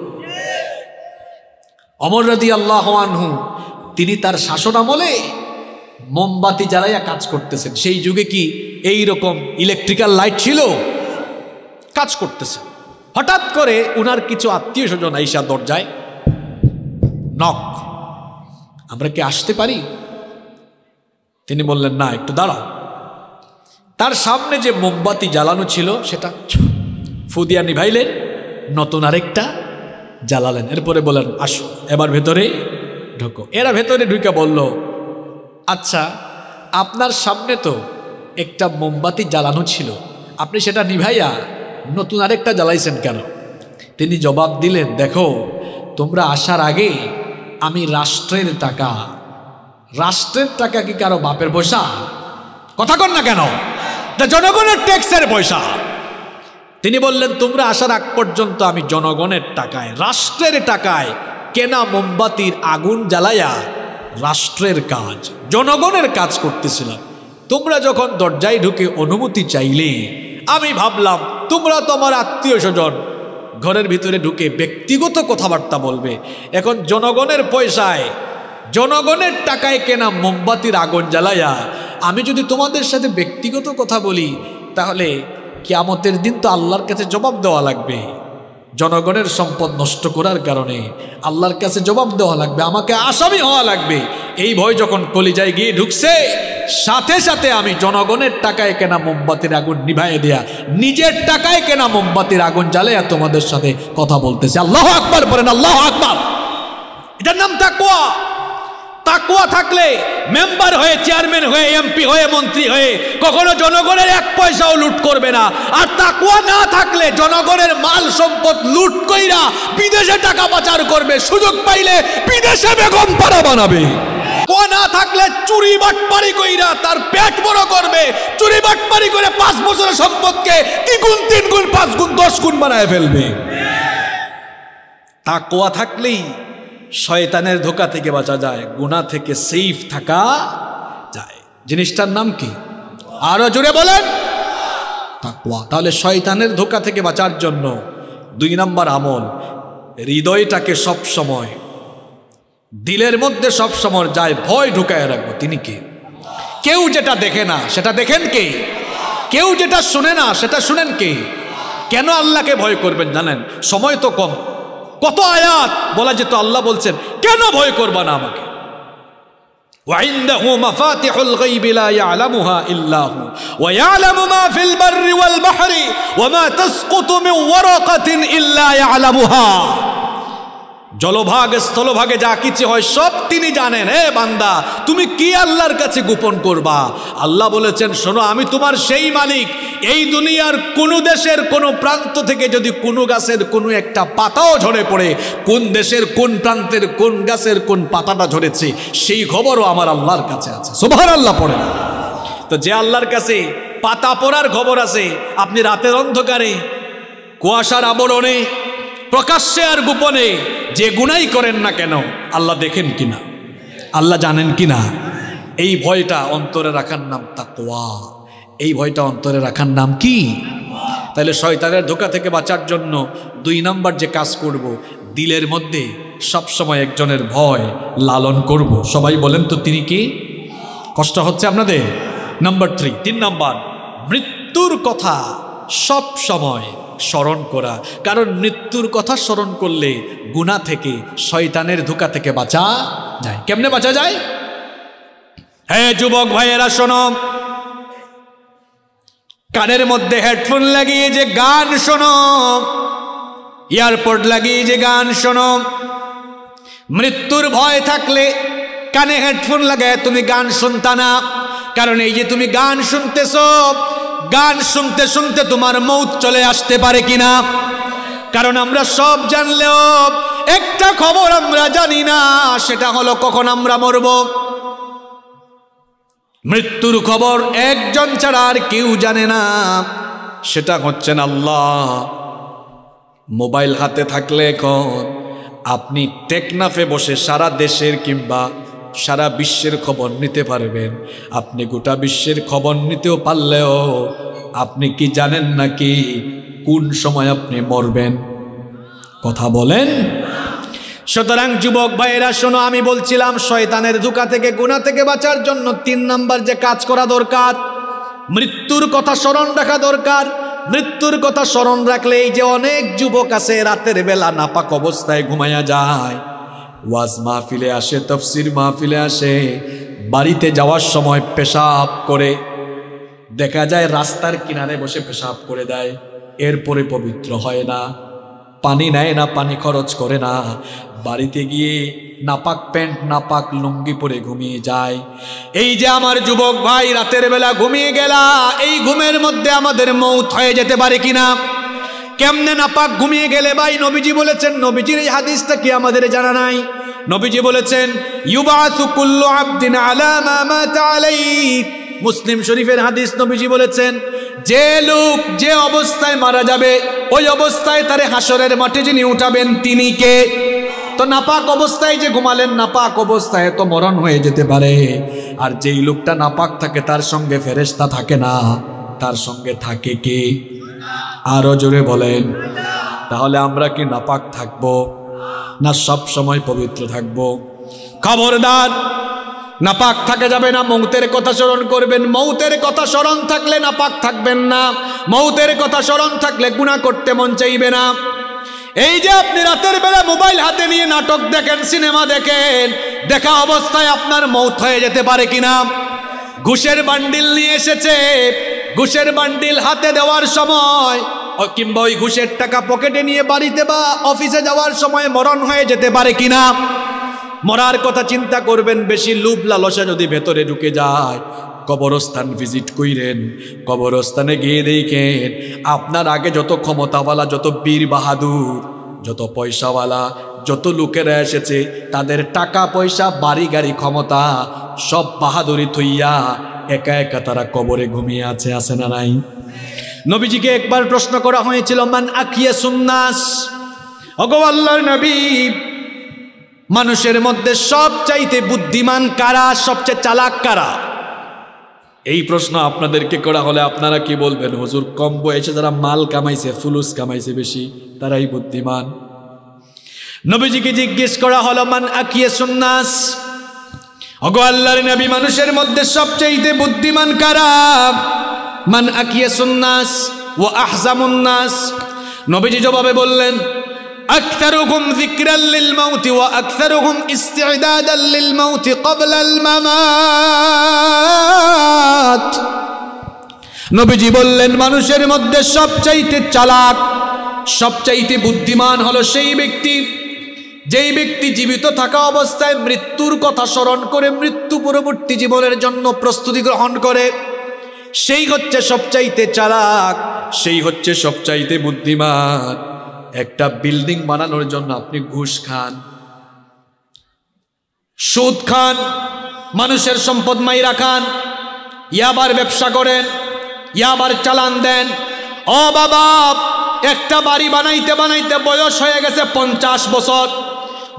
ওমর রাদিয়াল্লাহু আনহু তিনি তার শাসন আমলে মোমবাতি জ্বালাইয়া কাজ করতেছেন। সেই যুগে কি এই রকম ইলেকট্রিক্যাল লাইট ছিল? কাজ করতেছেন। হঠাৎ করে উনার কিছু আত্মীয় স্বজন আইসা দরজায় নক, আমরা কি আসতে পারি? তিনি বললেন, না, একটু দাঁড়াও। তার সামনে যে মোমবাতি জ্বালানো ছিল সেটা ফুদিয়া নিভাইলেন, নতুন আরেকটা জ্বালালেন, এরপরে বললেন, আসো এবার ভেতরে ঢোকো। এরা ভেতরে ঢুকে বলল, আচ্ছা, আপনার সামনে তো একটা মোমবাতি জ্বালানো ছিল, আপনি সেটা নিভাইয়া নতুন আরেকটা জ্বালাইছেন কেন? তিনি জবাব দিলেন, দেখো, তোমরা আসার আগে আমি রাষ্ট্রের টাকা, রাষ্ট্রের টাকা কি কারো বাপের পয়সা? কথা কন না কেন? জনগণের ট্যাক্সের পয়সা। তিনি বললেন, তোমরা আসার আগ পর্যন্ত আমি জনগণের টাকায়, রাষ্ট্রের টাকায় কেনা মোমবাতির আগুন জ্বালাইয়া রাষ্ট্রের কাজ, জনগণের কাজ করতেছিলাম। তোমরা যখন দরজায় ঢুকে অনুমতি চাইলে আমি ভাবলাম তোমরা তো আমার আত্মীয় স্বজন, ঘরের ভিতরে ঢুকে ব্যক্তিগত কথাবার্তা বলবে। এখন জনগণের পয়সায়, জনগণের টাকায় কেনা মোমবাতির আগুন জ্বালাইয়া আমি যদি তোমাদের সাথে ব্যক্তিগত কথা বলি, তাহলে কিয়ামতের দিন তো আল্লাহর কাছে জবাব দেওয়া লাগবে। জনগণের সম্পদ নষ্ট করার কারণে আল্লাহর কাছে জবাব দেওয়া লাগবে, আমাকে আসামি হওয়া লাগবে। এই ভয় যখন কলিজায় গিয়ে ঢুকছে, সাথে সাথে আমি জনগণের টাকায় কেনা মোমবাতির আগুন নিভাইয়ে দেয়া, নিজের টাকায় কেনা মোমবাতির আগুন জ্বালাইয়া তোমাদের সাথে কথা বলতেছে। আল্লাহু আকবার বলেন, আল্লাহু আকবার। এটার নাম তাকওয়া। তাকওয়া থাকলে মেম্বার হয়ে, চেয়ারম্যান হয়ে, এমপি হয়ে, মন্ত্রী হয়ে কখনো জনগণের এক পয়সাও লুট করবে না। আর তাকওয়া না থাকলে জনগণের মাল সম্পদ লুট কইরা বিদেশে টাকা পাচার করবে, সুযোগ পাইলে বিদেশে বেগম পাড়া বানাবে। তাকওয়া না থাকলে চুরি বাটপারি কইরা তার পেট বড় করবে, চুরি বাটপারি করে পাঁচ বছরের সম্পদকে দ্বিগুণ, তিন গুণ, পাঁচ গুণ, দশ গুণ বানায় ফেলবে। তাকওয়া থাকলেই শয়তানের ধোঁকা থেকে বাঁচা যায়, গুনাহ থেকে সেফ থাকা যায়। জিনিসটার নাম কি? আরো জোরে বলেন, তাকওয়া। তাহলে শয়তানের ধোঁকা থেকে বাঁচার জন্য দুই নম্বর আমল, হৃদয়টাকে সব সময়, দিলের মধ্যে সব সময় যায় ভয় ঢুকায় রাখবো। তিনি কে? কেউ যেটা দেখে না সেটা দেখেন কে? কেউ যেটা শুনে না সেটা শুনেন কে? কেন আল্লাহকে ভয় করবেন জানেন? সময় তো কম, কত আয়াত বলা যেত, আল্লাহ বলছেন কেন ভয় করবা না আমাকে? وعنده مفاتح الغيب لا يعلمها إلا هو ويعلم ما في البر والبحر وما تسقط من ورقة إلا يعلمها। জলভাগ স্থলভাগে যা কিছু হয় সব তিনি জানেন। হে বান্দা, তুমি কি আল্লাহর কাছে গোপন করবা? আল্লাহ বলেছেন, শোনো, আমি তোমার সেই মালিক, এই দুনিয়ার কোন দেশের কোন প্রান্ত থেকে যদি কোনো গাছের কোনো একটা পাতাও ঝরে পড়ে, কোন দেশের কোন প্রান্তের কোন গাছের কোন পাতাটা ঝরেছে সেই খবরও আমার আল্লাহর কাছে আছে। সুবহানাল্লাহ পড়েন। তো যে আল্লাহর কাছে পাতা পড়ার খবর আছে, আপনি রাতের অন্ধকারে, কুয়াশার আবরণে, প্রকাশ্যে আর গোপনে যে গুনাই করেন না কেন, আল্লাহ দেখেন কিনা, আল্লাহ জানেন কিনা, এই ভয়টা অন্তরে রাখার নাম তাকওয়া। এই ভয়টা অন্তরে রাখার নাম কি? তাহলে শয়তানের ধোঁকা থেকে বাঁচার জন্য দুই নাম্বার যে কাজ করব, দিলের মধ্যে সবসময় একজনের ভয় লালন করব। সবাই বলেন তো তিনি কি? কষ্ট হচ্ছে আপনাদের? নাম্বার থ্রি, তিন নাম্বার, মৃত্যুর কথা সব সময় স্মরণ করা। কারণ মৃত্যুর কথা স্মরণ করলে গুনাহ থেকে, শয়তানের ধোঁকা থেকে বাঁচা যায়। কেমনে বাঁচা যায়? হ্যাঁ যুবক ভাইয়েরা শোনো, কানের মধ্যে হেডফোন লাগিয়ে যে গান শোনো, এয়ারপোর্ট লাগিয়ে যে গান শোনো, মৃত্যুর ভয় থাকলে কানে হেডফোন লাগায় তুমি গান শুনতা না। কারণ এই যে তুমি গান শুনতেছ, গান শুনতে শুনতে তোমার মৌত চলে আসতে পারে কিনা। কারণ আমরা সব জানলেও একটা খবর আমরা জানি না, সেটা হলো কখন আমরা মরব। মৃত্যুর খবর একজন ছাড়া আর কেউ জানে না, সেটা হচ্ছেন আল্লাহ। মোবাইল হাতে থাকলে এখন আপনি টেকনাফে বসে সারা দেশের কিংবা সারা বিশ্বের খবর নিতে পারবেন। আপনি গোটা বিশ্বের খবর নিতেও পারলেও আপনি কি জানেন নাকি কোন সময় আপনি মরবেন? কথা বলেন। সুতরাং যুবক ভাইয়েরা শোনো, আমি বলছিলাম শয়তানের ধোঁকা থেকে, গুনাহ থেকে বাঁচার জন্য তিন নাম্বার যে কাজ করা দরকার, মৃত্যুর কথা স্মরণ রাখা দরকার। মৃত্যুর কথা স্মরণ রাখলে এই যে অনেক যুবক আছে রাতের বেলা নাপাক অবস্থায় ঘুমায়া যায়, ওয়াজ মাহফিলে আসে, তাফসীর মাহফিলে আসে, বাড়িতে যাওয়ার সময় পেশাব করে, দেখা যায় রাস্তার কিনারে বসে পেশাব করে দেয়, এরপরে পবিত্র হয় না, পানি নেয় না, পানি খরচ করে না, বাড়িতে গিয়ে নাপাক প্যান্ট নাপাক লুঙ্গি পরে ঘুমিয়ে যায়। এই যে আমার যুবক ভাই রাতের বেলা ঘুমিয়ে গেলা, এই ঘুমের মধ্যে আমাদের মৌত হয়ে যেতে পারে কিনা? কেমনে নাপাক ঘুমিয়ে গেলে ভাই? নবীজি বলেছেন, নবীজির এই হাদিসটা কি আমাদের জানা নাই? নবীজি বলেছেন ইউবাসু কুল্লু আবদিন আলা মা মাতা আলাইহি। মুসলিম শরীফের হাদিস, নবীজি বলেছেন যে লোক যে অবস্থায় মারা যাবে ওই অবস্থায় তারে হাসরের মাঠে যিনি উঠাবেন তিনি কে? তো নাপাক অবস্থায় যে ঘুমালেন, নাপাক অবস্থায় তো মরণ হয়ে যেতে পারে। আর যেই লোকটা নাপাক থাকে তার সঙ্গে ফেরেশতা থাকে না, তার সঙ্গে থাকে কে? আরো জোরে বলেন। তাহলে আমরা কি নাপাক থাকবো না সব সময় পবিত্র থাকবো? খবরদার, নাপাক থাকা যাবে না। মৌতের কথা স্মরণ করবেন, মৌতের কথা স্মরণ থাকলে নাপাক থাকবেন না। মৌতের কথা স্মরণ থাকলে গুনাহ করতে মন চাইবে না। এই যে আপনি রাতের বেলা মোবাইল হাতে নিয়ে নাটক দেখেন, সিনেমা দেখেন, দেখা অবস্থায় আপনার মৌত হয়ে যেতে পারে কিনা? ঘুষের বান্ডিল নিয়ে এসেছে, ঘুষের বান্ডিল হাতে দেওয়ার সময় কিংবা ওই ঘুষের টাকা পকেটে নিয়ে বাড়িতে বা অফিসে যাওয়ার সময় মরণ হয়ে যেতে পারে কিনা? মরার কথা চিন্তা করবেন। বেশি লোভ লালসা যদি ভেতরে ঢুকে যায়, কবরস্থান ভিজিট কইরেন, কবরস্থানে গিয়ে দেখেন আপনার আগে যত ক্ষমতাওয়ালা, যত বীর বাহাদুর, যত পয়সাওয়ালা, যত লোকেরা এসেছে তাদের টাকা পয়সা, বাড়ি গাড়ি, ক্ষমতা সব বাহাদুরি থইয়া একা একা তারা কবরে ঘুমিয়ে আছে। আছে না নাই? নবীজিকে একবার প্রশ্ন করা হয়েছিল, মান আকিয়াসুন নাস, ওগো আল্লাহর নবী, মানুষের মধ্যে সবচাইতে বুদ্ধিমান কারা, সবচেয়ে চালাক কারা? এই প্রশ্ন আপনাদেরকে করা হলে আপনারা কি বলবেন? হুজুর, কম বয়সে যারা মাল কামাইছে, ফুলুস কামাইছে বেশি, তারাই বুদ্ধিমান। নবীজিকে জিজ্ঞেস করা হলো, মান আকিয়াসুন নাস, ওগো আল্লাহর নবী, মানুষের মধ্যে সবচাইতে বুদ্ধিমান কারা? মান আকিয়াসুন নাস ওয়া আহজামুন নাস। নবীজি জবাবে বললেন, আকতারুহুম যিকরাল লিল মাউত ওয়া আকতারুহুম ইসতি'দাদাল লিল মাউত ক্বাবলা আল মামাত। নবীজি বললেন, মানুষের মধ্যে সবচাইতে চালাক, সবচাইতে বুদ্ধিমান হলো সেই ব্যক্তি যেই ব্যক্তি জীবিত থাকা অবস্থায় মৃত্যুর কথা স্মরণ করে মৃত্যু পরবর্তী জীবনের জন্য প্রস্তুতি গ্রহণ করে। সেই হচ্ছে সবচাইতে চালাক, সেই হচ্ছে সবচাইতে বুদ্ধিমান। একটা বিল্ডিং বানানোর জন্য আপনি ঘুষ খান, সুদ খান, মানুষের সম্পদ মাইরা খান, ইয়াবার ব্যবসা করেন, ইয়াবার চালান দেন। ও বাবা, একটা বাড়ি বানাইতে বানাইতে বয়স হয়ে গেছে পঞ্চাশ বছর,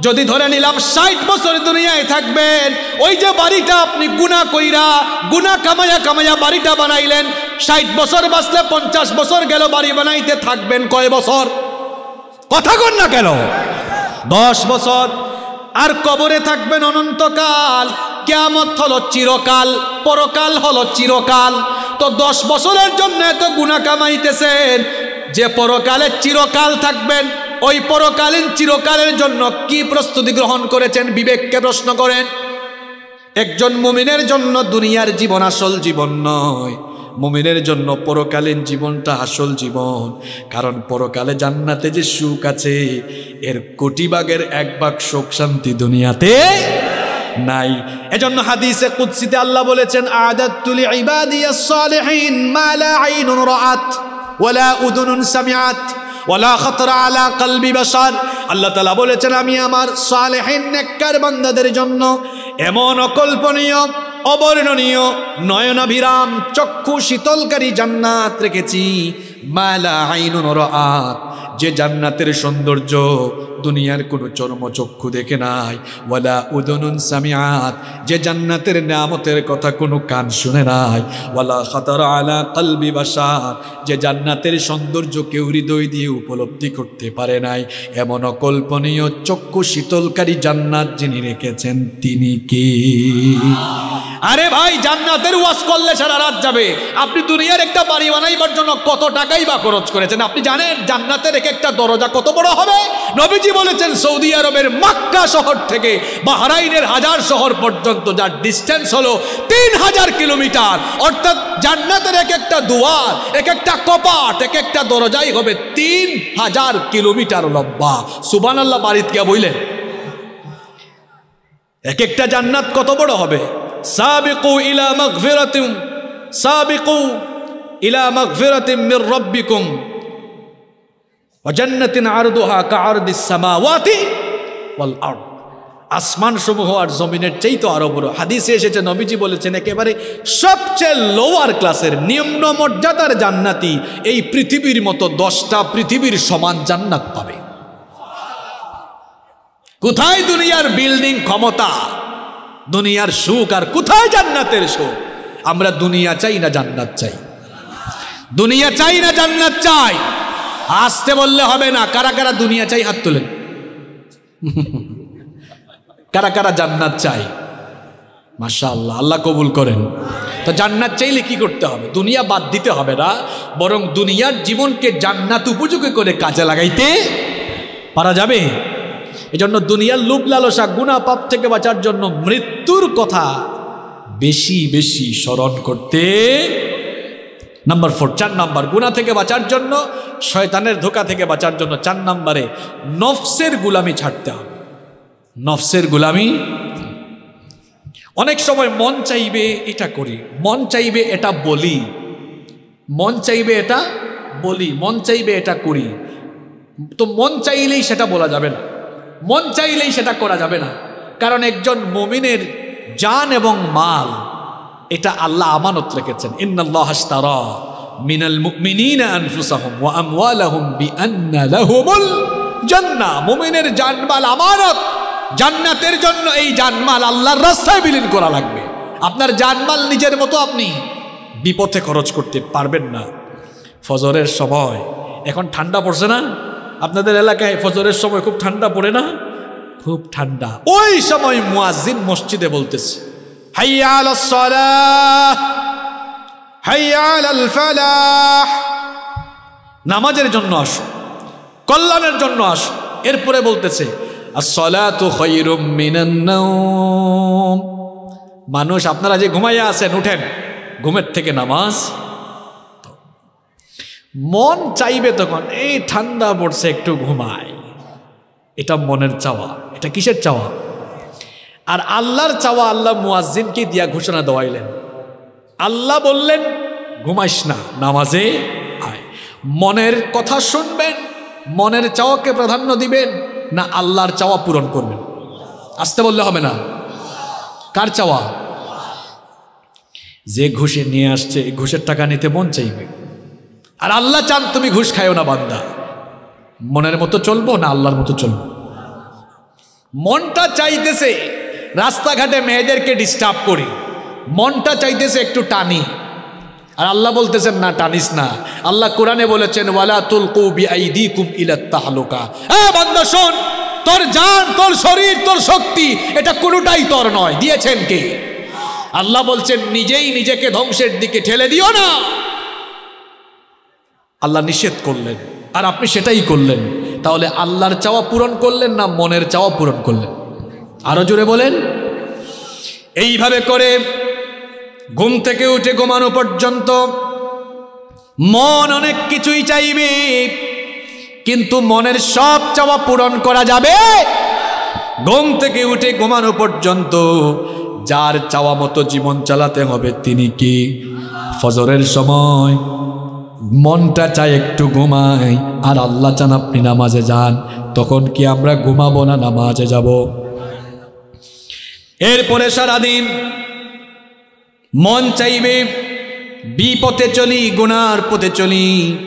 যদি ধরে নিলাম ষাট বছর দুনিয়ায় থাকবেন, ওই যে বাড়িটা আপনি গুনাহ কইরা গুনাহ কামায়া কামায়া বাড়িটা বানাইলেন, ষাট বছর বাঁচলে পঞ্চাশ বছর গেল, বাড়ি বানাইতে থাকবেন কয় বছর? কথা কন না কেন? দশ বছর। আর কবরে থাকবেন অনন্তকাল। কিয়ামত হলো চিরকাল, পরকাল হলো চিরকাল। তো দশ বছরের জন্য এত গুনাহ কামাইতেছেন, যে পরকালে চিরকাল থাকবেন, ওই পরকালীন চিরকালের জন্য কি প্রস্তুতি গ্রহণ করেছেন? বিবেককে প্রশ্ন করেন। একজন মুমিনের জন্য দুনিয়ার জীবন আসল জীবন নয়, মুমিনের জন্য পরকালীন জীবনটা আসল জীবন। কারণ পরকালে জান্নাতে যে সুখ আছে, এর কোটি ভাগের এক ভাগ সুখ শান্তি দুনিয়াতে নাই। এজন্য হাদিসে কুদসিতে আল্লাহ বলেছেন, আদাতু লিইবাদিয়াস সালিহিন মা লা আইনুন রাআত ওয়ালা উযুনুন সামিআত ওয়ালা খাতরা আলা কলবি বাশার। আল্লাহ তাআলা বলেছেন, আমি আমার সালেহিন নেককার বান্দাদের জন্য এমন অকল্পনীয়, অবর্ণনীয়, নয়নাভিরাম, চক্ষু শীতলকারী জান্নাত রেখেছি। মা লা আইনুন রাআত, যে জান্নাতের সৌন্দর্য দুনিয়ার কোনো চর্মচক্ষু দেখে নাই। ওয়ালা উযুনুন সামিআত, যে জান্নাতের নিয়ামতের কথা কোনো কান শুনে নাই। ওয়ালা খাতারা আলা কলবি বাশার, যে জান্নাতের সৌন্দর্য কেউ হৃদয় দিয়ে উপলব্ধি করতে পারে নাই। এমন অকল্পনীয় চক্ষু শীতলকারী জান্নাত যিনি রেখেছেন, তিনি কে? আরে ভাই, জান্নাতের ওয়াজ করলে সারা রাত যাবে। আপনি দুনিয়ার একটা বাড়ি বানাইবার জন্য কত টাকাই বা খরচ করেছেন? আপনি জানেন জান্নাতের এক একটা দরজা কত বড় হবে? নবীজি বলেছেন, সৌদি আরবের মক্কা শহর থেকে বাহরাইনের হাজার শহর পর্যন্ত যার ডিস্টেন্স হলো তিন হাজার কিলোমিটার। অর্থাৎ জান্নাতের এক একটা দুয়ার, এক একটা কপাট, এক একটা দরজাই হবে তিন হাজার কিলোমিটার লম্বা। সুবহানাল্লাহ, বাড়িতে গিয়া বইলেন এক একটা জান্নাত কত বড় হবে। সাবিকু ইলা মাগফিরাতিন সাবিকু ইলা মাগফিরাতিন মির রাব্বিকুম ওয়া জান্নাতিন আরদুহা কাআরদিস সামাওয়াতি ওয়াল আরদ। আসমান সমূহ আর জমিনের চাইতে আরো বড়। হাদিসে এসেছে, নবীজি বলেছেন, একেবারে সবচেয়ে লোয়ার ক্লাসের নিম্ন মর্যাদার জান্নাতি এই পৃথিবীর মতো দশটা পৃথিবীর সমান জান্নাত পাবে। কোথায় দুনিয়ার বিল্ডিং ক্ষমতা, দুনিয়ার সুখ, আর কোথায় জান্নাতের সুখ? আমরা দুনিয়া চাই না জান্নাত চাই? দুনিয়া চাই না জান্নাত চাই? আসতে বললে হবে না। কারা কারা দুনিয়া চাই হাত তোলেন। কারা কারা জান্নাত চাই? মাশাআল্লাহ, আল্লাহ কবুল করেন। তো জান্নাত চাইলে কি করতে হবে? দুনিয়া বাদ দিতে হবে না, বরং দুনিয়ার জীবনকে জান্নাত উপযোগী করে কাজে লাগাইতে পারা যাবে। এজন্য দুনিয়ার লোভ লালসা গুনাহ পাপ থেকে বাঁচার জন্য মৃত্যুর কথা বেশি বেশি স্মরণ করতে। নাম্বার ফোর, চার নাম্বার, গুনাহ থেকে বাঁচার জন্য, শয়তানের ধোঁকা থেকে বাঁচার জন্য চার নাম্বারে নফসের গুলামি ছাড়তে হবে। নফসের গুলামি। অনেক সময় মন চাইবে এটা করি, মন চাইবে এটা বলি, মন চাইবে এটা বলি, মন চাইবে এটা করি। তো মন চাইলেই সেটা বলা যাবে না, মন চাইলেই সেটা করা যাবে না। কারণ একজন মুমিনের জান এবং মাল এটা আল্লাহ আমানত রেখেছেন। ইন্নাল্লাহা আশতারা মিনাল মুমিনিনা আনফুসাহুম ওয়া আমওয়ালাহুম বিআন্না লাহুমুল জান্নাহ। মুমিনের জানমাল আমানত, জান্নাতের জন্য এই জানমাল আল্লাহর রাস্তায় বিলীন করা লাগবে। আপনার জানমাল নিজের মতো আপনি বিপথে খরচ করতে পারবেন না। ফজরের সময়, এখন ঠান্ডা পড়ছে না আপনাদের এলাকায়? ফজরের সময় খুব ঠান্ডা পড়ে না? খুব ঠান্ডা। ওই সময় মুয়াজ্জিন মসজিদে বলতেছে, হাইয়া আলাস সালাহ হাইয়া আলাল ফালাহ, নামাজের জন্য আসো, কল্যাণের জন্য আসো। এরপরে বলতেছে, আস-সালাতু খায়রুম মিনান নাওম, মানুষ আপনারা যে ঘুমাইয়া আছেন, উঠেন, ঘুমের থেকে নামাজ। মন চাইবে তখন, এই ঠান্ডা পড়ছে একটু ঘুমাই, এটা মনের চাওয়া। এটা কিসের চাওয়া? আর আল্লাহর চাওয়া আল্লাহ মুয়াজ্জিনকে দিয়া ঘোষণা দেওয়াইলেন। আল্লাহ বললেন, ঘুমাইস না, নামাজে আয়। মনের কথা শুনবেন, মনের চাওয়াকে প্রাধান্য দিবেন, না আল্লাহর চাওয়া পূরণ করবেন? আসতে বললে হবে না। কার চাওয়া? যে ঘুষে নিয়ে আসছে, ঘুষের টাকা নিতে মন চাইবে। আর আল্লাহ চান তুমি ঘুষ খায়ও না বান্দা। মনের মতো চলবো না আল্লাহর মতো চলবো? মনটা চাইতেছে রাস্তাঘাটে মেয়েদেরকে ডিস্টার্ব করি, মনটা চাইতেছে একটু টানি, আর আল্লাহ বলতেছেন না টানিস না। আল্লাহ কোরআনে বলেছেন ওয়ালা তুলকু বিআইদিকুম ইলাত তাহলুকা। এ বান্দা শোন, তোর জান, তোর শরীর, তোর শক্তি, এটা কোনোটাই তোর নয়, দিয়েছেন কে? আল্লাহ বলছেন নিজেই নিজেকে ধ্বংসের দিকে ঠেলে দিও না। আল্লাহ নিষেধ করলেন আর আপনি সেটাই করলেন। তাহলে আল্লাহর চাওয়া পূরণ করলেন না মনের চাওয়া পূরণ করলেন? আরো জোরে বলেন। এইভাবে করে ঘুম থেকে উঠে ঘুমানো পর্যন্ত মন অনেক কিছুই চাইবে, কিন্তু মনের সব চাওয়া পূরণ করা যাবে? ঘুম থেকে উঠে ঘুমানো পর্যন্ত যার চাওয়া মতো জীবন চালাতে হবে তিনি কি? ফজরের সময় মনটা চায় একটু ঘুমাই, আর আল্লাহ চান আপনি নামাজে যান, তখন কি আমরা ঘুমাবো না নামাজে যাব? এরপরে সারাদিন মন চাইবে বিপথে চলি, গুনার পথে চলি,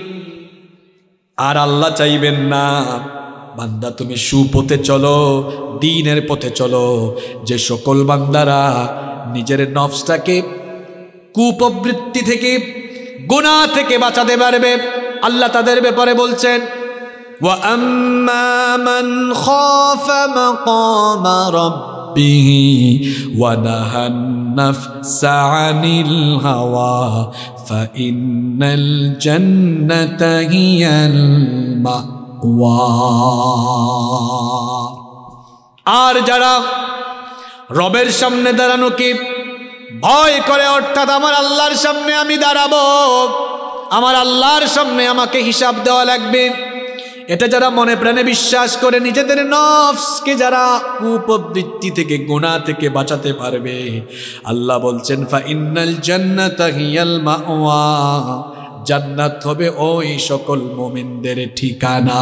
আর আল্লাহ চাইবেন না বান্দা তুমি সুপথে চলো, দ্বীনের পথে চলো। যে সকল বান্দারা নিজের নফসটাকে কুপ্রবৃত্তি থেকে, গুনাহ থেকে বাঁচাতে পারবে, আল্লাহ তাদের ব্যাপারে বলছেন ওয়া আম্মা মান খাফা মাকামা রাব্বিহি ওয়া নাহান নাফসা আনিল হাওয়া ফাইন্নাল জান্নাতা হিয়াল মাওয়া। আর যারা রবের সামনে দাঁড়ানোকে ভয় করে, অর্থাৎ আমার আল্লাহর সামনে আমি দাঁড়াবো, আমার আল্লাহর সামনে আমাকে হিসাব দেওয়া লাগবে, এটা যারা মনে প্রাণে বিশ্বাস করে নিজেদের নফসকে যারা কুপ্রবৃত্তি থেকে, গুনাহ থেকে বাঁচাতে পারবে, আল্লাহ বলছেন ফাইন্নাল জান্নাতা হিয়াল মাওয়া, জান্নাত হবে ওই সকল মুমিনদের ঠিকানা।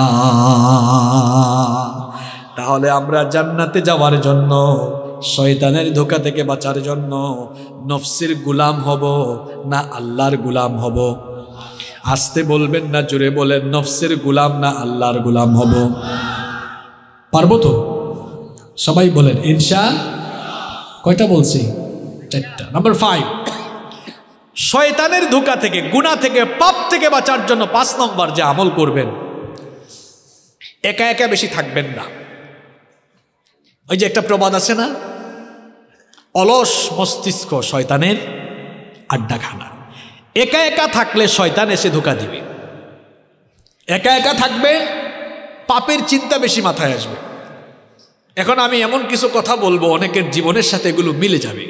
তাহলে আমরা জান্নাতে যাওয়ার জন্য, শয়তানের ধোঁকা থেকে বাঁচার জন্য নফসের গোলাম হব না আল্লাহর গোলাম হব? আসতে বলবেন না, জোরে বলেন, নফসের গোলাম না আল্লাহর গোলাম হব? পারবো তো? সবাই বলেন ইনশা। কয়টা বলছি? চারটা। নাম্বার ফাইভ, শয়তানের ধোঁকা থেকে, গুনাহ থেকে, পাপ থেকে বাঁচার জন্য পাঁচ নম্বর যে আমল করবেন, একা একা বেশি থাকবেন না। ওই যে একটা প্রবাদ আছে না, অলস মস্তিষ্ক শয়তানের আড্ডাখানা। একা একা থাকলে শয়তান এসে ধোঁকা দিবে। একা একা থাকবে, পাপের চিন্তা বেশি মাথায় আসবে। এখন আমি এমন কিছু কথা বলবো অনেকের জীবনের সাথে এগুলো মিলে যাবে।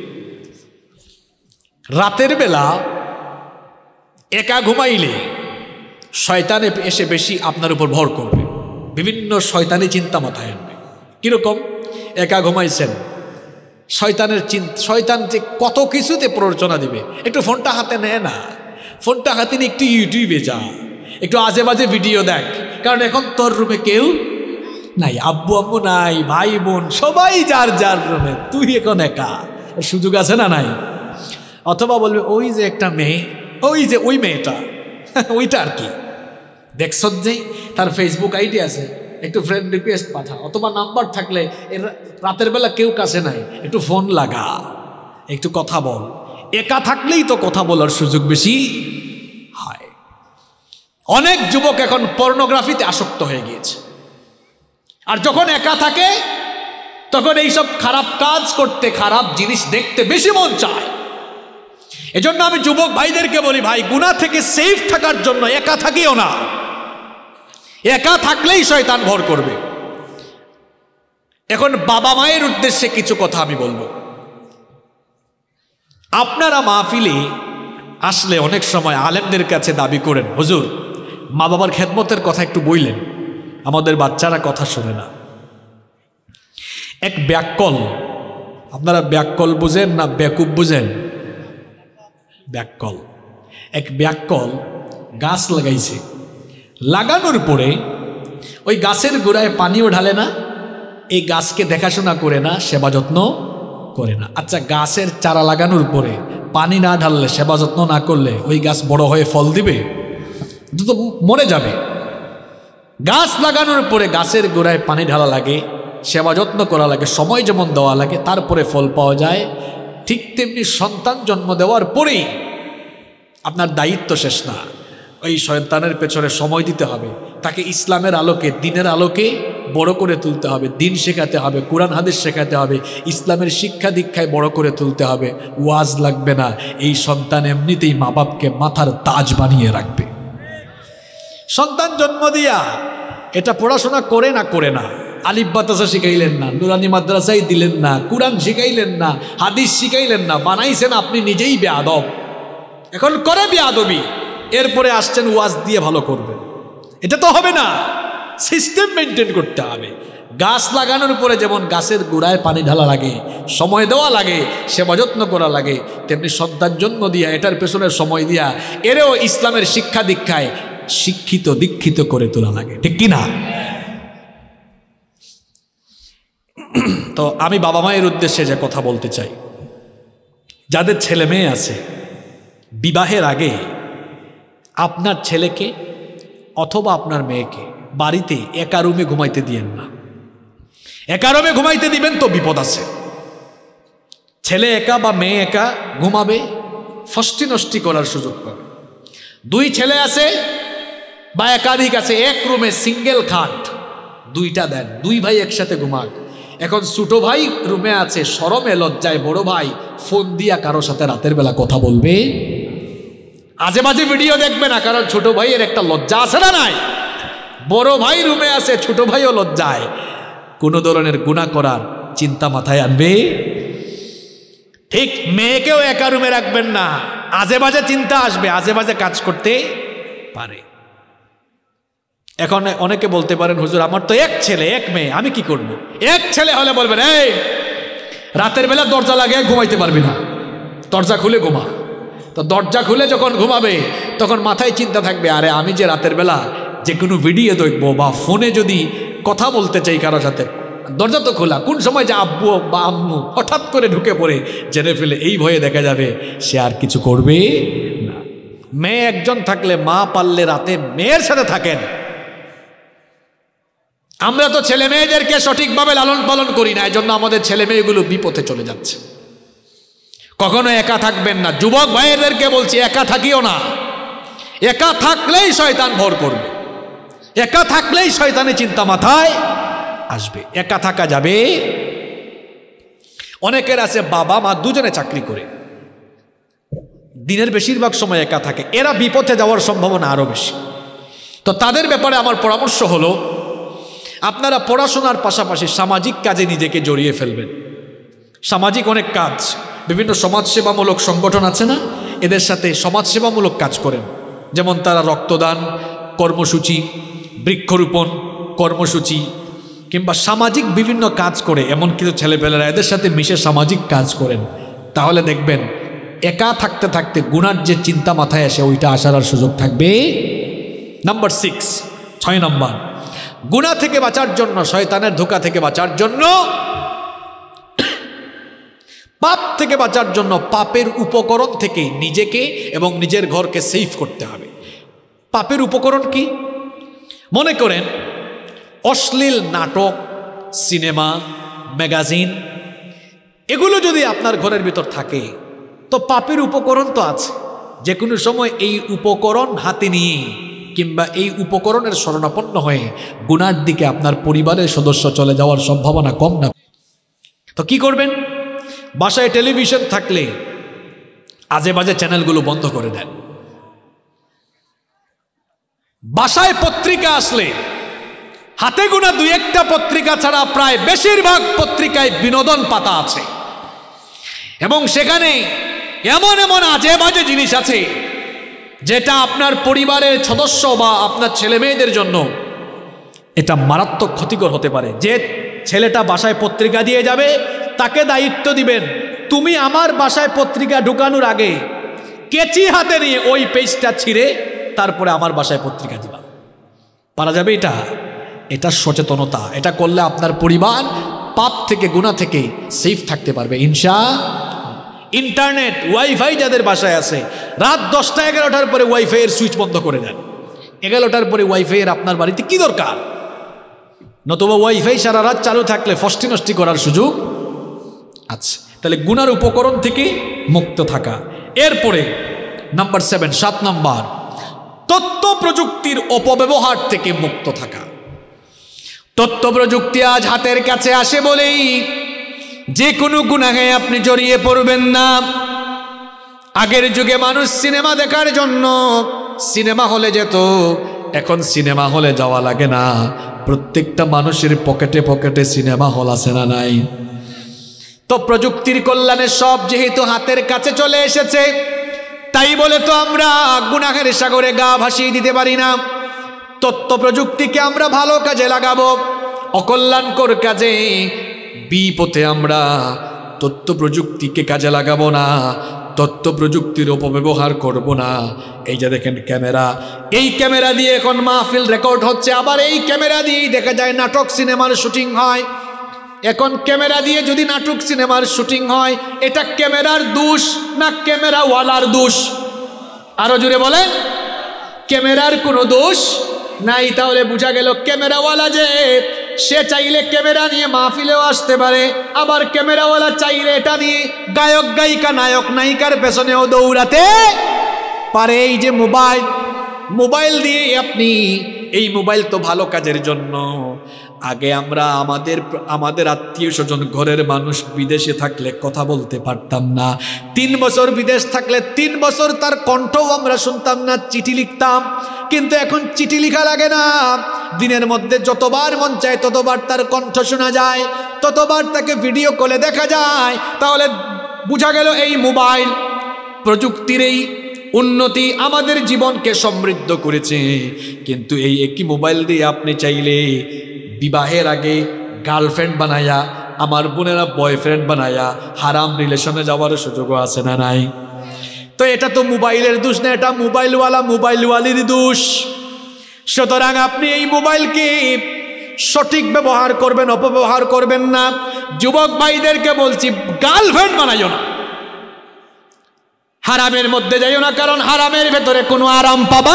রাতের বেলা একা ঘুমাইলে শয়তান এসে বেশি আপনার উপর ভর করবে, বিভিন্ন শয়তানি চিন্তা মাথায় আনবে। কিরকম? একা ঘুমাইছেন, শয়তানের চিন্তা, শয়তান যে কত কিছুতে প্ররোচনা দিবে। একটু ফোনটা হাতে নেয় না, ফোনটা হাতে নিয়ে একটু ইউটিউবে যা, একটু আজে বাজে ভিডিও দেখ, কারণ এখন তোর রুমে কেউ নাই, আব্বু আম্মু নাই, ভাই বোন সবাই যার যার রুমে, তুই এখন একা। সুযোগ আছে না নাই? অথবা বলবে ওই যে একটা মেয়ে, ওই যে ওই মেয়েটা, ওইটা আর কি দেখছ যে তার ফেসবুক আইডি আছে, একটু ফ্রেন্ড রিকোয়েস্ট পাঠা, অথবা নাম্বার থাকলে রাতের বেলা কেউ কাছে নাই, একটু ফোন লাগা, একটু কথা বল। একা থাকলেই তো কথা বলার সুযোগ বেশি হয়। অনেক যুবক এখন পর্নোগ্রাফিতে আসক্ত হয়ে গিয়েছে, আর যখন একা থাকে তখন এইসব খারাপ কাজ করতে, খারাপ জিনিস দেখতে বেশি মন চায়। এজন্য আমি যুবক ভাইদেরকে বলি, ভাই গুনাহ থেকে সেফ থাকার জন্য একা থাকিও না। একা থাকলেই শয়তান ভর করবে। এখন বাবা মায়ের উদ্দেশ্যে কিছু কথা আমি বলবো। আপনারা মাহফিলে আসলে অনেক সময় আলেমদের কাছে দাবি করেন, হুজুর মা বাবার খেদমতের কথা একটু বললেন, আমাদের বাচ্চারা কথা শোনে না। এক ব্যাককল, আপনারা ব্যাককল বুঝেন না বেকুব বুঝেন? ব্যাককল, এক ব্যাককল গাছ লাগাইছে, লাগানোর পরে ওই গাছের গোড়ায় পানিও ঢালে না, এই গাছকে দেখাশোনা করে না, সেবা যত্ন করে না। আচ্ছা, গাছের চারা লাগানোর পরে পানি না ঢাললে, সেবা যত্ন না করলে ওই গাছ বড় হয়ে ফল দিবে? তো মরে যাবে। গাছ লাগানোর পরে গাছের গোড়ায় পানি ঢালা লাগে, সেবা যত্ন করা লাগে, সময় যেমন দেওয়া লাগে, তারপরে ফল পাওয়া যায়। ঠিক তেমনি সন্তান জন্ম দেওয়ার পরেই আপনার দায়িত্ব শেষ না, ওই সন্তানের পেছনে সময় দিতে হবে, তাকে ইসলামের আলোকে, দিনের আলোকে বড় করে তুলতে হবে, দিন শেখাতে হবে, কোরআন হাদিস শেখাতে হবে, ইসলামের শিক্ষা দীক্ষায় বড় করে তুলতে হবে। ওয়াজ লাগবে না, এই সন্তান এমনিতেই মা বাপকে মাথার তাজ বানিয়ে রাখবে। সন্তান জন্ম দিয়া এটা পড়াশোনা করে না করে না, আলিফ বাতাসা শিখাইলেন না, নুরানি মাদ্রাসাই দিলেন না, কোরআন শিখাইলেন না, হাদিস শিখাইলেন না, বানাইছেন আপনি নিজেই বেয়াদব। এখন করে বেয়াদবি, এরপরে আসছেন ওয়াজ দিয়ে ভালো করবেন, এটা তো হবে না। সিস্টেম মেনটেন করতে হবে। গাছ লাগানোর পরে যেমন গাছের গোড়ায় পানি ঢালা লাগে, সময় দেওয়া লাগে, সেবা যত্ন করা লাগে, তেমনি সন্তান জন্ম দিয়া এটার পেছনে সময় দিয়া এরেও ইসলামের শিক্ষা দীক্ষায় শিক্ষিত দীক্ষিত করে তোলা লাগে, ঠিক কিনা? তো আমি বাবা মায়ের উদ্দেশ্যে যে কথা বলতে চাই, যাদের ছেলে মেয়ে আছে, বিবাহের আগে আপনার ছেলেকে অথবা আপনার মেয়েকে বাড়িতে একা রুমে ঘুমাইতে দিয়েন না। একা রুমে ঘুমাইতে দিবেন তো বিপদ আছে। ছেলে একা বা মেয়ে একা ঘুমাবে, ফষ্টি নষ্টি করার সুযোগ পাবে। দুই ছেলে আছে বা একাধিক আছে, এক রুমে সিঙ্গেল খাট, দুইটা দেন, দুই ভাই একসাথে ঘুমাক। এখন ছোট ভাই রুমে আছে, শরমে লজ্জায় বড় ভাই ফোন দিয়া কারো সাথে রাতের বেলা কথা বলবে, আজে বাজে ভিডিও দেখবে না, কারণ ছোট ভাইয়ের একটা লজ্জা আছে না নাই? বড় ভাই রুমে আছে, ছোট ভাইও লজ্জায় কোনো ধরনের গুনাহ করার চিন্তা মাথায় আনবে। ঠিক মেয়েকেও একা রুমে রাখবেন না, আজে বাজে চিন্তা আসবে, আজে বাজে কাজ করতে পারে। এখন অনেকে বলতে পারেন, হুজুর আমার তো এক ছেলে এক মেয়ে, আমি কি করব? এক ছেলে হলে বলবেন, এই রাতের বেলা দরজা লাগিয়ে ঘুমাইতে পারবি না, দরজা খুলে ঘুমা। তো দরজা খুলে যখন ঘুমাবে তখন মাথায় চিন্তা থাকবে, আরে আমি যে রাতের বেলা যে কোনো ভিডিও দেখবো বা ফোনে যদি কথা বলতে চাই কারো সাথে, দরজা তো খোলা, কোন সময় যে আব্বু বা আম্মু হঠাৎ করে ঢুকে পড়ে জেনে ফেলে, এই ভয়ে দেখা যাবে সে আর কিছু করবে না। মেয়ে একজন থাকলে মা পারলে রাতে মেয়ের সাথে থাকেন। আমরা তো ছেলে মেয়েদেরকে সঠিকভাবে লালন পালন করি না, এই জন্য আমাদের ছেলে মেয়েগুলো বিপথে চলে যাচ্ছে। কখনো একা থাকবেন না, যুবক ভাইদেরকে বলছি, একা থাকিও না। একা থাকলেই শয়তান ভর করবে, একা থাকলেই শয়তানের চিন্তা মাথায় আসবে। একা থাকা যাবে। অনেকের আছে বাবা মা দুজনে চাকরি করে, দিনের বেশিরভাগ সময় একা থাকে, এরা বিপথে যাওয়ার সম্ভাবনা আরো বেশি। তো তাদের ব্যাপারে আমার পরামর্শ হলো, আপনারা পড়াশোনার পাশাপাশি সামাজিক কাজে নিজেকে জড়িয়ে ফেলবেন। সামাজিক অনেক কাজ, বিভিন্ন সমাজসেবামূলক সংগঠন আছে না, এদের সাথে সমাজসেবামূলক কাজ করেন। যেমন তারা রক্তদান কর্মসূচি, বৃক্ষরোপণ কর্মসূচি কিংবা সামাজিক বিভিন্ন কাজ করে, এমন কিছু ছেলেপেলেরা এদের সাথে মিশে সামাজিক কাজ করেন। তাহলে দেখবেন একা থাকতে থাকতে গুনার যে চিন্তা মাথায় আসে ওইটা আসার আর সুযোগ থাকবে। নাম্বার সিক্স, ছয় নম্বর, গুনাহ থেকে বাঁচার জন্য, শয়তানের ধোঁকা থেকে বাঁচার জন্য, পাপ থেকে বাঁচার জন্য পাপের উপকরণ থেকে নিজেকে এবং নিজের ঘরকে সেফ করতে হবে। পাপের উপকরণ কি? মনে করেন অশ্লীল নাটক, সিনেমা, ম্যাগাজিন, এগুলো যদি আপনার ঘরের ভিতর থাকে তো পাপের উপকরণ তো আছে। যে কোনো সময় এই উপকরণ হাতে নিয়ে কিংবা এই উপকরণের শরণাপন্ন হয়ে গুনার দিকে আপনার পরিবারের সদস্য চলে যাওয়ার সম্ভাবনা কম না। তো কি করবেন? বাসায় টেলিভিশন থাকলে আজে বাজে চ্যানেলগুলো বন্ধ করে দেন। বাসায় পত্রিকা আসলে হাতে গোনা দুই একটা পত্রিকা ছাড়া প্রায় বেশিরভাগ পত্রিকায় বিনোদন পাতা আছে, এবং সেখানে এমন এমন আজে বাজে জিনিস আছে যেটা আপনার পরিবারের সদস্য বা আপনার ছেলে মেয়েদের জন্য এটা মারাত্মক ক্ষতিকর হতে পারে। যে ছেলেটা বাসায় পত্রিকা দিয়ে যাবে তাকে দায়িত্ব দিবেন, তুমি আমার বাসায় পত্রিকা ঢুকানোর আগে কেচি হাতে নিয়ে ওই পেজটা ছিঁড়ে তারপরে আমার বাসায় পত্রিকা দিবা। পারা যাবে এটা? এটা সচেতনতা। এটা করলে আপনার পরিবার পাপ থেকে, গুনাহ থেকে সেফ থাকতে পারবে ইনশাআল্লাহ। ইন্টারনেট, ওয়াইফাই যাদের বাসায় আছে, রাত দশটা এগারোটার পরে ওয়াইফাই এর সুইচ বন্ধ করে দেন। এগারোটার পরে ওয়াইফাই এর আপনার বাড়িতে কি দরকার? নতুবা ওয়াইফাই সারা রাত চালু থাকলে ফষ্টি নষ্টি করার সুযোগ আছে। তাহলে গুনার উপকরণ থেকে মুক্ত থাকা। এরপরে নাম্বার সেভেন, সাত নাম্বার, তথ্য প্রযুক্তির অপব্যবহার থেকে মুক্ত থাকা। তথ্য প্রযুক্তি আজ হাতের কাছে আসে বলেই যে কোনো গুনাহে আপনি জড়িয়ে পড়বেন না। আগের যুগে মানুষ সিনেমা দেখার জন্য সিনেমা হলে যেত, এখন সিনেমা হলে যাওয়া লাগে না, প্রত্যেকটা মানুষের পকেটে পকেটে সিনেমা হল আছে না নাই? তো প্রযুক্তির কল্যাণে সব যেহেতু হাতের কাছে চলে এসেছে, তাই বলে তো আমরা গুনাহের সাগরে গা ভাসিয়ে দিতে পারি না। তথ্য প্রযুক্তিকে আমরা ভালো কাজে লাগাবো, অকল্যাণকর কাজে বিপথে আমরা তথ্য প্রযুক্তিকে কাজে লাগাবো না, তথ্য প্রযুক্তির অপব্যবহার করব না। এই যে দেখেন ক্যামেরা, এই ক্যামেরা দিয়ে এখন মাহফিল রেকর্ড হচ্ছে, আবার এই ক্যামেরা দিয়েই দেখা যায় নাটক সিনেমার শুটিং হয়। এখন ক্যামেরা দিয়ে যদি নাটক সিনেমার শুটিং হয়, এটা ক্যামেরার দোষ না ক্যামেরাওয়ালার দোষ? আরো জোরে বলেন, ক্যামেরার কোনো দোষ নাই। তাহলে বোঝা গেল ক্যামেরাওয়ালা যে সে চাইলে ক্যামেরা নিয়ে মাহফিলেও আসতে পারে, আবার ক্যামেরাওয়ালা চাইলে এটা নিয়ে গায়ক গায়িকা নায়ক নায়িকার পেছনেও দৌড়াতে পারে। এই যে মোবাইল, মোবাইল দিয়ে আপনি, এই মোবাইল তো ভালো কাজের জন্য। আগে আমরা আমাদের আমাদের আত্মীয় স্বজন ঘরের মানুষ বিদেশে থাকলে কথা বলতে পারতাম না, তিন বছর বিদেশ থাকলে তিন বছর তার কণ্ঠও আমরা শুনতাম না, চিঠি লিখতাম। কিন্তু এখন চিঠি লিখা লাগে না, দিনের মধ্যে যতবার মন চায় ততবার তার কণ্ঠ শোনা যায়, ততবার তাকে ভিডিও কলে দেখা যায়। তাহলে বোঝা গেল এই মোবাইল প্রযুক্তির এই উন্নতি আমাদের জীবনকে সমৃদ্ধ করেছে। কিন্তু এই একই মোবাইল দিয়ে আপনি চাইলে বিবাহের আগে গার্লফ্রেন্ড বানায়া, আমার বোনেরা বয়ফ্রেন্ড বানায়া হারাম রিলেশনে যাওয়ার সুযোগও আছে না নাই? তো এটা তো মোবাইলের দোষ না, এটা মোবাইলওয়ালা মোবাইলওয়ালির দোষ। সুতরাং আপনি এই মোবাইলকে সঠিক ব্যবহার করবেন, অপব্যবহার করবেন না। যুবক ভাইদেরকে বলছি, গার্লফ্রেন্ড বানাইও না, হারামের মধ্যে যাইও না, কারণ হারামের ভেতরে কোনো আরাম পাবা।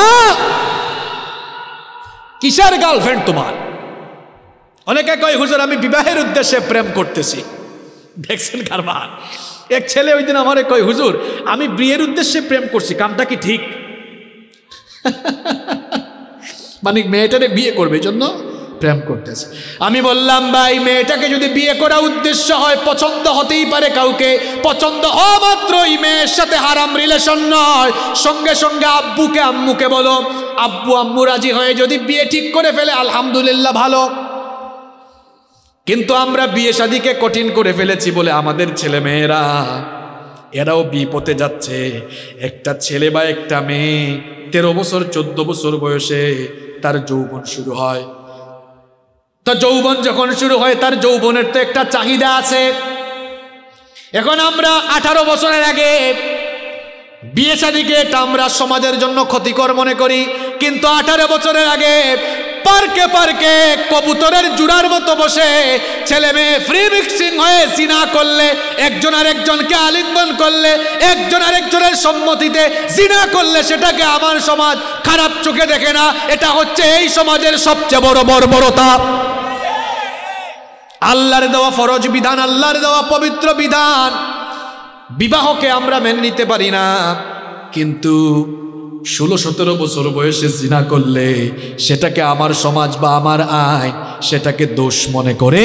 কিসের গার্লফ্রেন্ড তোমার? অনেকে কয় হুজুর আমি বিবাহের উদ্দেশ্যে প্রেম করতেছি। দেখছেন কারবার? এক ছেলে ওই দিন আমারে কয় হুজুর আমি বিয়ের উদ্দেশ্যে প্রেম করছি, কামটা কি ঠিক? মানে মেয়েটারে বিয়ে করবে এই জন্য প্রেম করতেছে। আমি বললাম ভাই, মেয়েটাকে যদি বিয়ে করা উদ্দেশ্য হয়, পছন্দ হতেই পারে কাউকে, পছন্দ হওয়া মাত্রই মেয়ের সাথে হারাম রিলেশন নয়, সঙ্গে সঙ্গে আব্বুকে আম্মুকে বলো, আব্বু আম্মু রাজি হয়ে যদি বিয়ে ঠিক করে ফেলে আলহামদুলিল্লাহ ভালো। কিন্তু আমরা বিয়ে শাদীকে কঠিন করে ফেলেছি বলে আমাদের ছেলে মেয়েরা এরাও বিপথে যাচ্ছে। একটা ছেলে বা একটা মেয়ে তেরো বছর চোদ্দ বছর বয়সে তার যৌবন শুরু হয়। তো যৌবন যখন শুরু হয়, তার যৌবনের তো একটা চাহিদা আছে। এখন আমরা আঠারো বছরের আগে বিয়ে শাদীকে এটা আমরা সমাজের জন্য ক্ষতিকর মনে করি, কিন্তু আঠারো বছরের আগে পার্কে পার্কে কবুতরের জুড়ার মতো বসে ছেলে মেয়ে ফ্রি মিক্সিং হয়ে জিনা করলে, একজন আর একজনকে আলিঙ্গন করলে, একজন আর একজনের সম্মতিতে জিনা করলে, সেটাকে আমার সমাজ খারাপ চোখে দেখে না। এটা হচ্ছে এই সমাজের সবচেয়ে বড় বর্বরতা। আল্লাহর দেওয়া ফরজ বিধান, আল্লাহর দেওয়া পবিত্র বিধান, বিবাহকে আমরা মেনে নিতে পারি না। কিন্তু ষোলো সতেরো বছর বয়সে জিনা করলে সেটাকে আমার সমাজ বা আমার আইন সেটাকে দোষ মনে করে।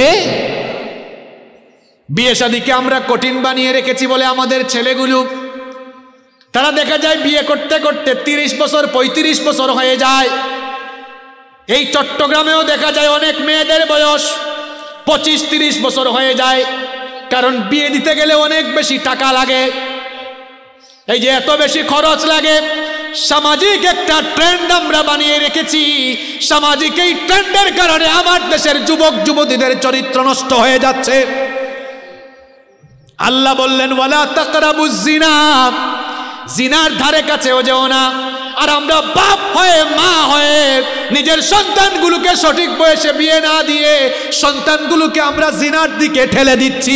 বিয়ে শাদীকে আমরা কঠিন বানিয়ে রেখেছি বলে আমাদের ছেলেগুলো, তারা দেখা যায় বিয়ে করতে করতে তিরিশ বছর পঁয়ত্রিশ বছর হয়ে যায়। এই চট্টগ্রামেও দেখা যায় অনেক মেয়েদের বয়স পঁচিশ তিরিশ বছর হয়ে যায়, কারণ বিয়ে দিতে গেলে অনেক বেশি টাকা লাগে। এই যে এত বেশি খরচ লাগে, সামাজিক একটা ট্রেন্ড আমরা বানিয়ে রেখেছি। সামাজিক এই ট্রেন্ডের কারণে আমার দেশের যুবক যুবতীদের চরিত্র নষ্ট হয়ে যাচ্ছে। আল্লাহ বললেন ওয়ালা তাকরাবুজ জিনা, জিনার ধারে কাছেও যেও না। আর আমরা বাপ হয়ে মা হয়ে নিজের সন্তানগুলোকে সঠিক বয়সে বিয়ে না দিয়ে সন্তানগুলোকে আমরা জিনার দিকে ঠেলে দিচ্ছি।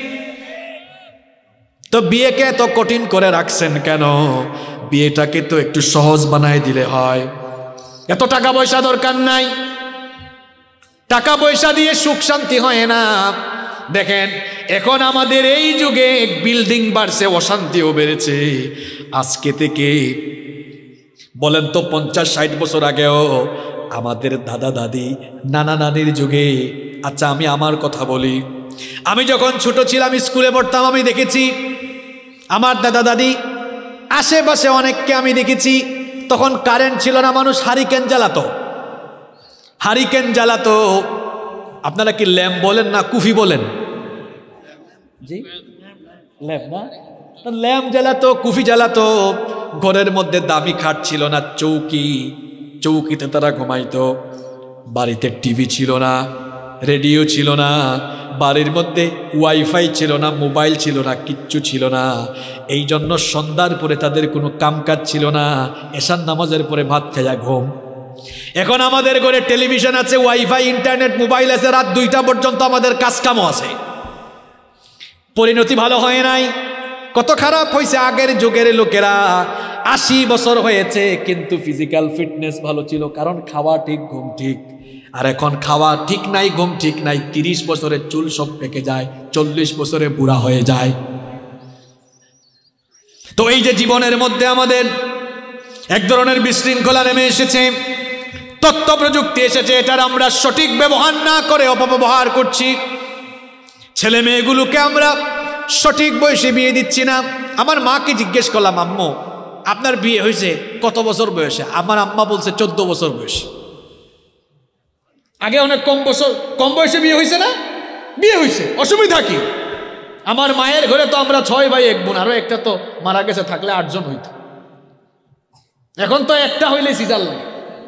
তো বিয়েকে এত কঠিন করে রাখছেন কেন? বিয়েটাকে তো একটু সহজ বানায় দিলে হয়। এত টাকা পয়সা দরকার নাই, টাকা পয়সা দিয়ে সুখ শান্তি হয় না। দেখেন এখন আমাদের এই যুগে বিল্ডিং বাড়ছে, অশান্তিও বেড়েছে। আজকে থেকে বলেন তো পঞ্চাশ ষাট বছর আগেও আমাদের দাদা দাদি নানা নানির যুগে, আচ্ছা আমি আমার কথা বলি, আমি যখন ছোট ছিলাম স্কুলে পড়তাম, আমি দেখেছি আমার দাদা দাদি আশেপাশে অনেককে আমি দেখেছি, তখন কারেন্ট ছিল না, মানুষ হারিকেন জ্বালাতো, হারিকেন জ্বালাতো। আপনারা কি ল্যাম্প বলেন না কুফি বলেন? জি ল্যাম্প না, ল্যাম্প জ্বালাতো, কুফি জ্বালাতো। ঘরের মধ্যে দামি খাট ছিল না, চৌকি, চৌকিতে তারা ঘুমাইতো। বাড়িতে টিভি ছিল না, রেডিও ছিল না, বাড়ির মধ্যে ওয়াইফাই ছিল না, মোবাইল ছিল না, কিচ্ছু ছিল না। এই জন্য সন্ধ্যার পরে তাদের কোনো কামকাজ ছিল না, এশার নামাজের পরে ভাত খাইয়া ঘুম। এখন আমাদের ঘরে টেলিভিশন আছে, ওয়াইফাই, ইন্টারনেট, মোবাইল আছে, রাত দুইটা পর্যন্ত আমাদের কাজকামও আছে। পরিণতি ভালো হয় নাই, কত খারাপ হয়েছে। আগের যুগের লোকেরা আশি বছর হয়েছে কিন্তু ফিজিক্যাল ফিটনেস ভালো ছিল, কারণ খাওয়া ঠিক, ঘুম ঠিক। আর এখন খাওয়া ঠিক নাই, ঘুম ঠিক নাই, তিরিশ বছরের চুল সব পেকে যায়, চল্লিশ বছরে বুড়া হয়ে যায়। তো এই যে জীবনের মধ্যে আমাদের এক ধরনের বিশৃঙ্খলা নেমে এসেছে, তথ্য প্রযুক্তি এসেছে, এটার আমরা সঠিক ব্যবহার না করে অপব্যবহার করছি। ছেলে মেয়েগুলোকে আমরা সঠিক বয়সে বিয়ে দিচ্ছি না। আমার মাকে জিজ্ঞেস করলাম, আম্মু আপনার বিয়ে হয়েছে কত বছর বয়সে? আমার আম্মা বলছে চোদ্দ বছর বয়স। আগে অনেক কম বছর, কম বয়সে বিয়ে হয়েছে না? বিয়ে হয়েছে, অসুবিধা কি? আমার মায়ের ঘরে তো আমরা ছয় ভাই এক বোন, আরো একটা তো মারা গেছে, থাকলে আটজন হইত। এখন তো একটা হইলে সিজার লাগে।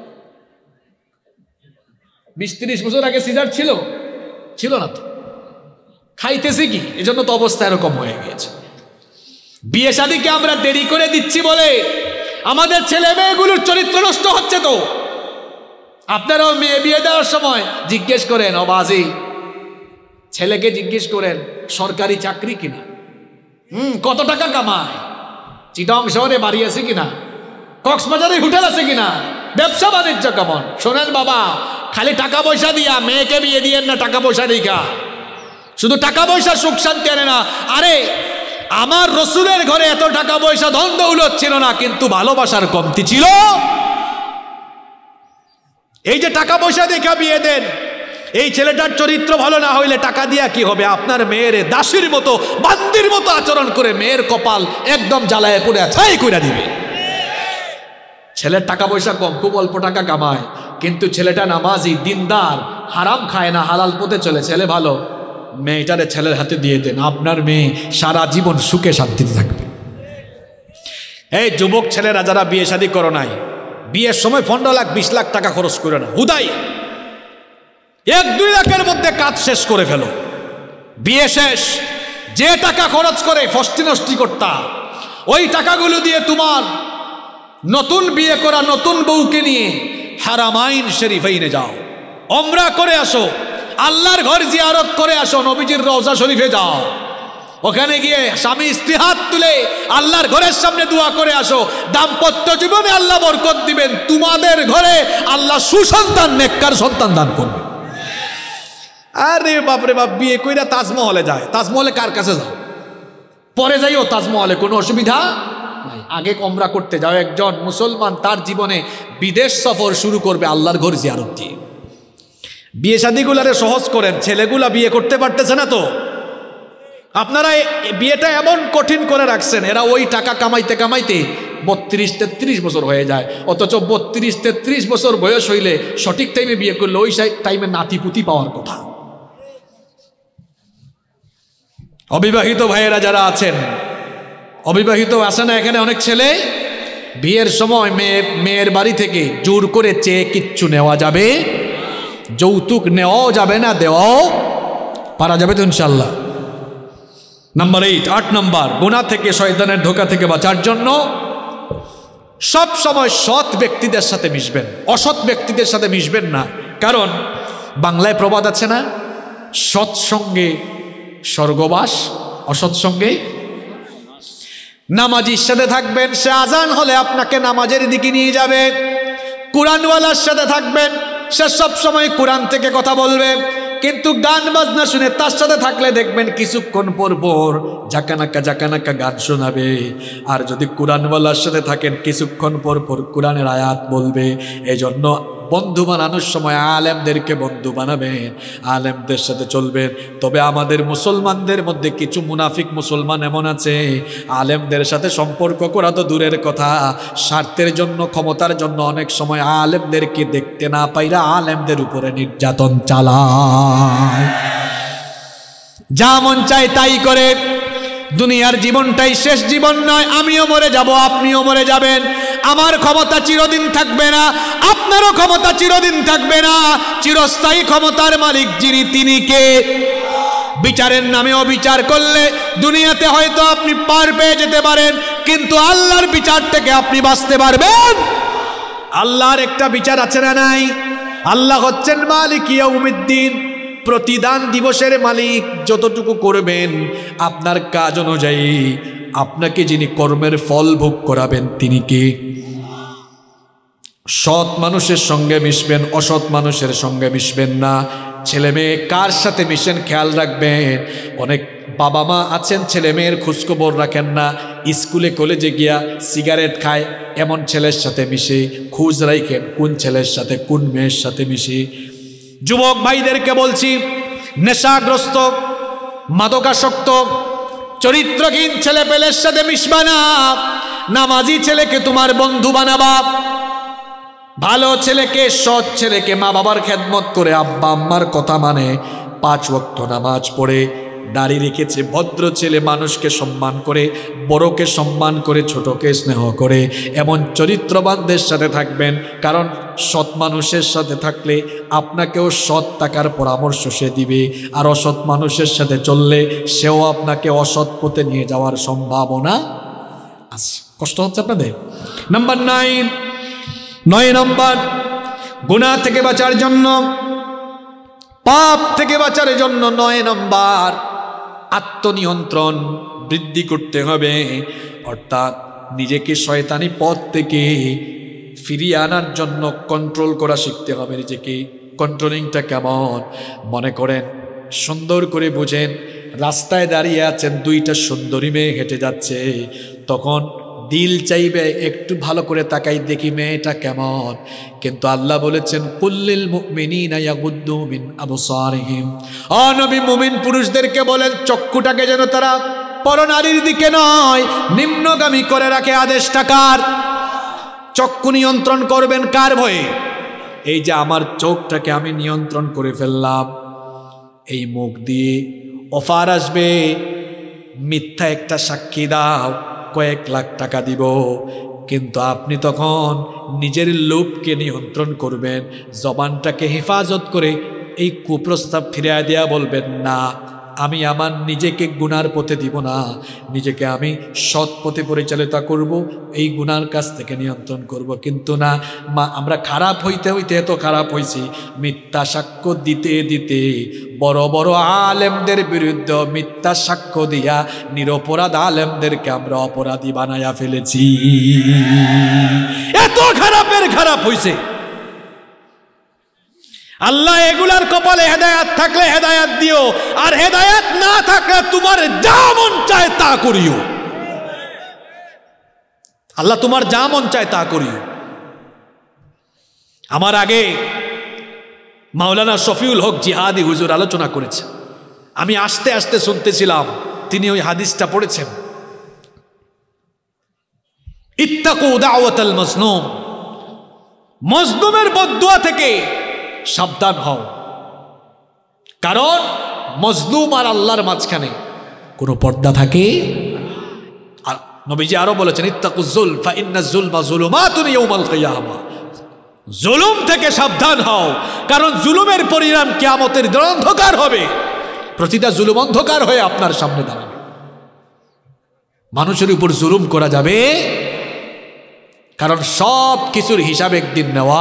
বিশ তিরিশ বছর আগে সিজার ছিল? ছিল না তো। খাইতেছি কি, এজন্য তো অবস্থা এরকম হয়ে গিয়েছে। বিয়ে শাদীকে আমরা দেরি করে দিচ্ছি বলে আমাদের ছেলে মেয়েগুলোর চরিত্র নষ্ট হচ্ছে। তো আপনারাও মেয়ে বিয়ে দেওয়ার সময় জিজ্ঞেস করেন, ও বাজি ছেলেকে জিজ্ঞেস করেন সরকারি চাকরি কিনা, হুম কত টাকা কামায়, চিটাং শহরে বাড়ি আছে কিনা, কক্সবাজারে হোটেল আছে কিনা, ব্যবসা বাণিজ্য কেমন। শোনেন বাবা, খালি টাকা পয়সা দিয়া মেয়েকে বিয়ে দিয়েন না, টাকা পয়সা দেখা শুধু টাকা পয়সা সুখ শান্তি আনে না। আরে আমার রসুলের ঘরে এত টাকা পয়সা ধন দৌলত ছিল না, কিন্তু ভালোবাসার কমতি ছিল। এই যে টাকা পয়সা দেখা বিয়ে দেন, এই ছেলেটার চরিত্র ভালো না হইলে টাকা দিয়া কি হবে? আপনার মেয়ের দাসীর মতো, বান্দির মতো আচরণ করে মেয়ের কপাল একদম জ্বালায় পুড়ে ছাই করে দিবে। ছেলের টাকা পয়সা কম, খুব অল্প টাকা কামায়, কিন্তু ছেলেটা নামাজি, দিনদার, হারাম খায় না, হালাল পথে চলে, ছেলে ভালো। মেয়েটারে ছেলের হাতে দিয়ে দেন, আপনার মেয়ে সারা জীবন সুখে শান্তিতে থাকবে। এই যুবক ছেলেরা যারা বিয়ে শাদী করো নাই, বিয়ের সময় পনেরো লাখ বিশ লাখ টাকা খরচ করে না, হুদাই এক দুই লাখের মধ্যে কাজ শেষ করে ফেলো। বিয়ে শেষ, যে টাকা খরচ করে ফষ্টি নষ্টি করতা, ওই টাকাগুলো দিয়ে তোমার নতুন বিয়ে করা নতুন বউকে নিয়ে হারামাইন শরীফাইনে যাও, ওমরা করে আসো, আল্লাহর ঘর জিয়ারত করে আসো, নবীজির রওজা শরীফে যাও, ওখানে গিয়ে স্বামী স্ত্রী হাত তুলে আল্লাহর ঘরের সামনে দোয়া করে আসো। দাম্পত্য জীবনে আল্লাহ বরকত দিবেন, তোমাদের ঘরে আল্লাহ সুসন্তান, নেককার সন্তান দান করবে। আরে বাপরে বাপ, বিয়ে কইরা তাজমহলে যায়, তাজমহলে কার কাছে যাও? পরে যাইও তাজমহলে, কোনো অসুবিধা নাই। আগে ওমরা করতে যাও। একজন মুসলমান তার জীবনে বিদেশ সফর শুরু করবে আল্লাহর ঘর জিয়ারত দিয়ে। বিয়ে শাদীগুলারে সহজ করেন, ছেলেগুলা বিয়ে করতে পারতেছে না। তো আপনারা বিয়েটা এমন কঠিন করে রাখছেন, এরা ওই টাকা কামাইতে কামাইতে বত্রিশ তেত্রিশ বছর হয়ে যায়, অথচ বত্রিশ তেত্রিশ বছর বয়স হইলে সঠিক টাইমে বিয়ে করলে ওই টাইমে নাতিপুতি পাওয়ার কথা। অবিবাহিত ভাইয়েরা যারা আছেন, অবিবাহিত আছে না এখানে অনেক ছেলে, বিয়ের সময় মেয়ে মেয়ের বাড়ি থেকে জোর করে চেয়ে কিচ্ছু নেওয়া যাবে, যৌতুক নেওয়াও যাবে না, দেওয়াও পারা যাবে তো ইনশাল্লাহ। নাম্বার এইট, আট নম্বর, গুনাহ থেকে, শয়তানের ধোঁকা থেকে বাঁচার জন্য সব সময় সৎ ব্যক্তিদের সাথে মিশবেন, অসৎ ব্যক্তিদের সাথে মিশবেন না। কারণ বাংলায় প্রবাদ আছে না, সৎসঙ্গে স্বর্গবাস, অসৎসঙ্গে। নামাজির সাথে থাকবেন, সে আজান হলে আপনাকে নামাজের দিকে নিয়ে যাবে। কুরআনওয়ালার সাথে থাকবেন, সে সব সময় কোরআন থেকে কথা বলবে, কিন্তু গান বাজনা শুনে তার সাথে থাকলে দেখবেন কিছুক্ষণ পর পর জাকানাকা জাকানাকা গান শোনাবে। আর যদি কোরআনওয়ালার সাথে থাকেন কিছুক্ষণ পর পর কোরআনের আয়াত বলবে। এজন্য বন্ধু বানানোর সময় আলেমদেরকে বন্ধু বানাবেন, আলেমদের সাথে চলবেন। তবে আমাদের মুসলমানদের মধ্যে কিছু মুনাফিক মুসলমান এমন আছে, আলেমদের সাথে সম্পর্ক করা তো দূরের কথা, স্বার্থের জন্য ক্ষমতার জন্য অনেক সময় আলেমদেরকে দেখতে না পাইরা আলেমদের উপরে নির্যাতন চালায়, যা মন চায় তাই করে। দুনিয়ার জীবনটাই শেষ জীবন নয়, আমিও মরে যাব, আপনিও মরে যাবেন। আমার ক্ষমতা চিরদিন থাকবে না, আপনারও ক্ষমতা চিরদিন থাকবে না। চিরস্থায়ী ক্ষমতার মালিক যিনি, তিনি কে? বিচারের নামেও বিচার করলে দুনিয়াতে হয়তো আপনি পার পেয়ে যেতে পারেন, কিন্তু আল্লাহর বিচার থেকে আপনি বাঁচতে পারবেন? আল্লাহর একটা বিচার আছে না নাই? আল্লাহ হচ্ছেন মালিক ইয়াউমিদ্দিন, প্রতিদান দিবসের মালিক। যতটুকু করবেন আপনার কাজ অনুযায়ী আপনাকে যিনি কর্মের ফল ভোগ করাবেন তিনি কে? সৎ মানুষের সঙ্গে মিশবেন, অসৎ মানুষের সঙ্গে মিশবেন না। ছেলে মেয়ে কার সাথে মিশেন খেয়াল রাখবেন। অনেক বাবা মা আছেন ছেলে মেয়ের খোঁজখবর রাখেন না, স্কুলে কলেজে গিয়া সিগারেট খায়, এমন ছেলের সাথে মিশে খোঁজ রাখেন কোন ছেলের সাথে কোন মেয়ের সাথে মিশে। যুবক ভাইদেরকে বলছি, নেশাগ্রস্ত মাদকাসক্ত চরিত্রহীন ছেলে পেলের সাথে মিশবা না। নামাজি ছেলেকে তোমার বন্ধু বানাবা, ভালো ছেলেকে, সৎ ছেলেকে, মা বাবার খেদমত করে, আব্বা আম্মার কথা মানে, পাঁচ ওয়াক্ত নামাজ পড়ে, দাড়ি রেখেছে, ভদ্র ছেলে, মানুষকে সম্মান করে, বড়কে সম্মান করে, ছোটকে স্নেহ করে, এমন চরিত্রবানদের সাথে থাকবেন। কারণ সৎ মানুষের সাথে থাকলে আপনাকেও সৎ থাকার পরামর্শ সে দিবে, আর অসৎ মানুষের সাথে চললে সেও আপনাকে অসৎ পথে নিয়ে যাওয়ার সম্ভাবনা আছে। কষ্ট হচ্ছে আপনাদের? নাম্বার নাইন, নয় নম্বর, গুনাহ থেকে বাঁচার জন্য, পাপ থেকে বাঁচার জন্য নয় নম্বর, আত্মনিয়ন্ত্রণ বৃদ্ধি করতে হবে। অর্থাৎ নিজেকে শয়তানি পথ থেকে ফিরিয়ে আনার জন্য কন্ট্রোল করা শিখতে হবে নিজেকে। কন্ট্রোলিংটা কেমন? মনে করেন, সুন্দর করে বুঝেন, রাস্তায় দাঁড়িয়ে আছেন, দুইটা সুন্দরী মেয়ে হেঁটে যাচ্ছে, তখন দিল চাইবে একটু ভালো করে তাকাই দেখি মেয়েটা কেমন। কিন্তু আল্লাহ বলেছেন, কুল্লিল মুমিনিনা ইয়াগুদ্দু মিন আবসারিহিম, ও নবী মুমিন পুরুষদেরকে বলেন চক্ষুটাকে যেন তারা পরনারীর দিকে নয় নিম্নগামী করে রাখে। আদেশটা কার? চক্ষু নিয়ন্ত্রণ করবেন কার ভয়ে? এই যে আমার চোখটাকে আমি নিয়ন্ত্রণ করে ফেললাম, এই মুখ দিয়ে অফার আসবে, মিথ্যা একটা সাক্ষী দাও, কয়েক লাখ টাকা দিব। কিন্তু আপনি তখন নিজের লোভকে নিয়ন্ত্রণ করবেন, জবানটাকে হেফাজত করে এই কুপ্রস্তাব ফিরিয়ে দেয়া বলবেন, না আমি আমার নিজেকে গুনার পথে দিব না, নিজেকে আমি সৎ পথে পরিচালিত করব, এই গুনার কাছ থেকে নিয়ন্ত্রণ করব। কিন্তু না, মা আমরা খারাপ হইতে হইতে এত খারাপ হয়েছি, মিথ্যা সাক্ষ্য দিতে দিতে বড় বড় আলেমদের বিরুদ্ধে মিথ্যা সাক্ষ্য দিয়া নিরপরাধ আলেমদেরকে আমরা অপরাধী বানায়া ফেলেছি। এত খারাপের খারাপ হইছে। আল্লাহ এগুলার কপালে হেদায়াত থাকলে হেদায়াত দিও, আর হেদায়াত না থাকলে তোমার যা মন চায় তা করিও। আল্লাহ তোমার যা মন চায় তা করিও। আমার আগে মাওলানা শফিউল হক জিহাদি হুজুর আলোচনা করেছে, আমি আস্তে আস্তে শুনতেছিলাম, তিনি ওই হাদিসটা পড়েছেন, ইত্তাকু দাওয়াতাল মাজলুম, মজলুমের বদদুয়া থেকে সাবধান হও। কারণ মজলুম আর আল্লাহর মাঝখানে কোনো পর্দা থাকে। আর নবীজি আরো বলেছেন, ইত্তাকুজ যুল ফা ইন্নাজ যুলমা যুলুমাতুন ইয়াউমাল কিয়ামা, জুলুম থেকে সাবধান হও, কারণ জুলুমের পরিণাম কিয়ামতের দিন অন্ধকার হবে। প্রতিটা জুলুম অন্ধকার হয়ে আপনার সামনে দাঁড়াবে। মানুষের উপর জুলুম করা যাবে, কারণ সব কিছুর হিসাব একদিন নেওয়া।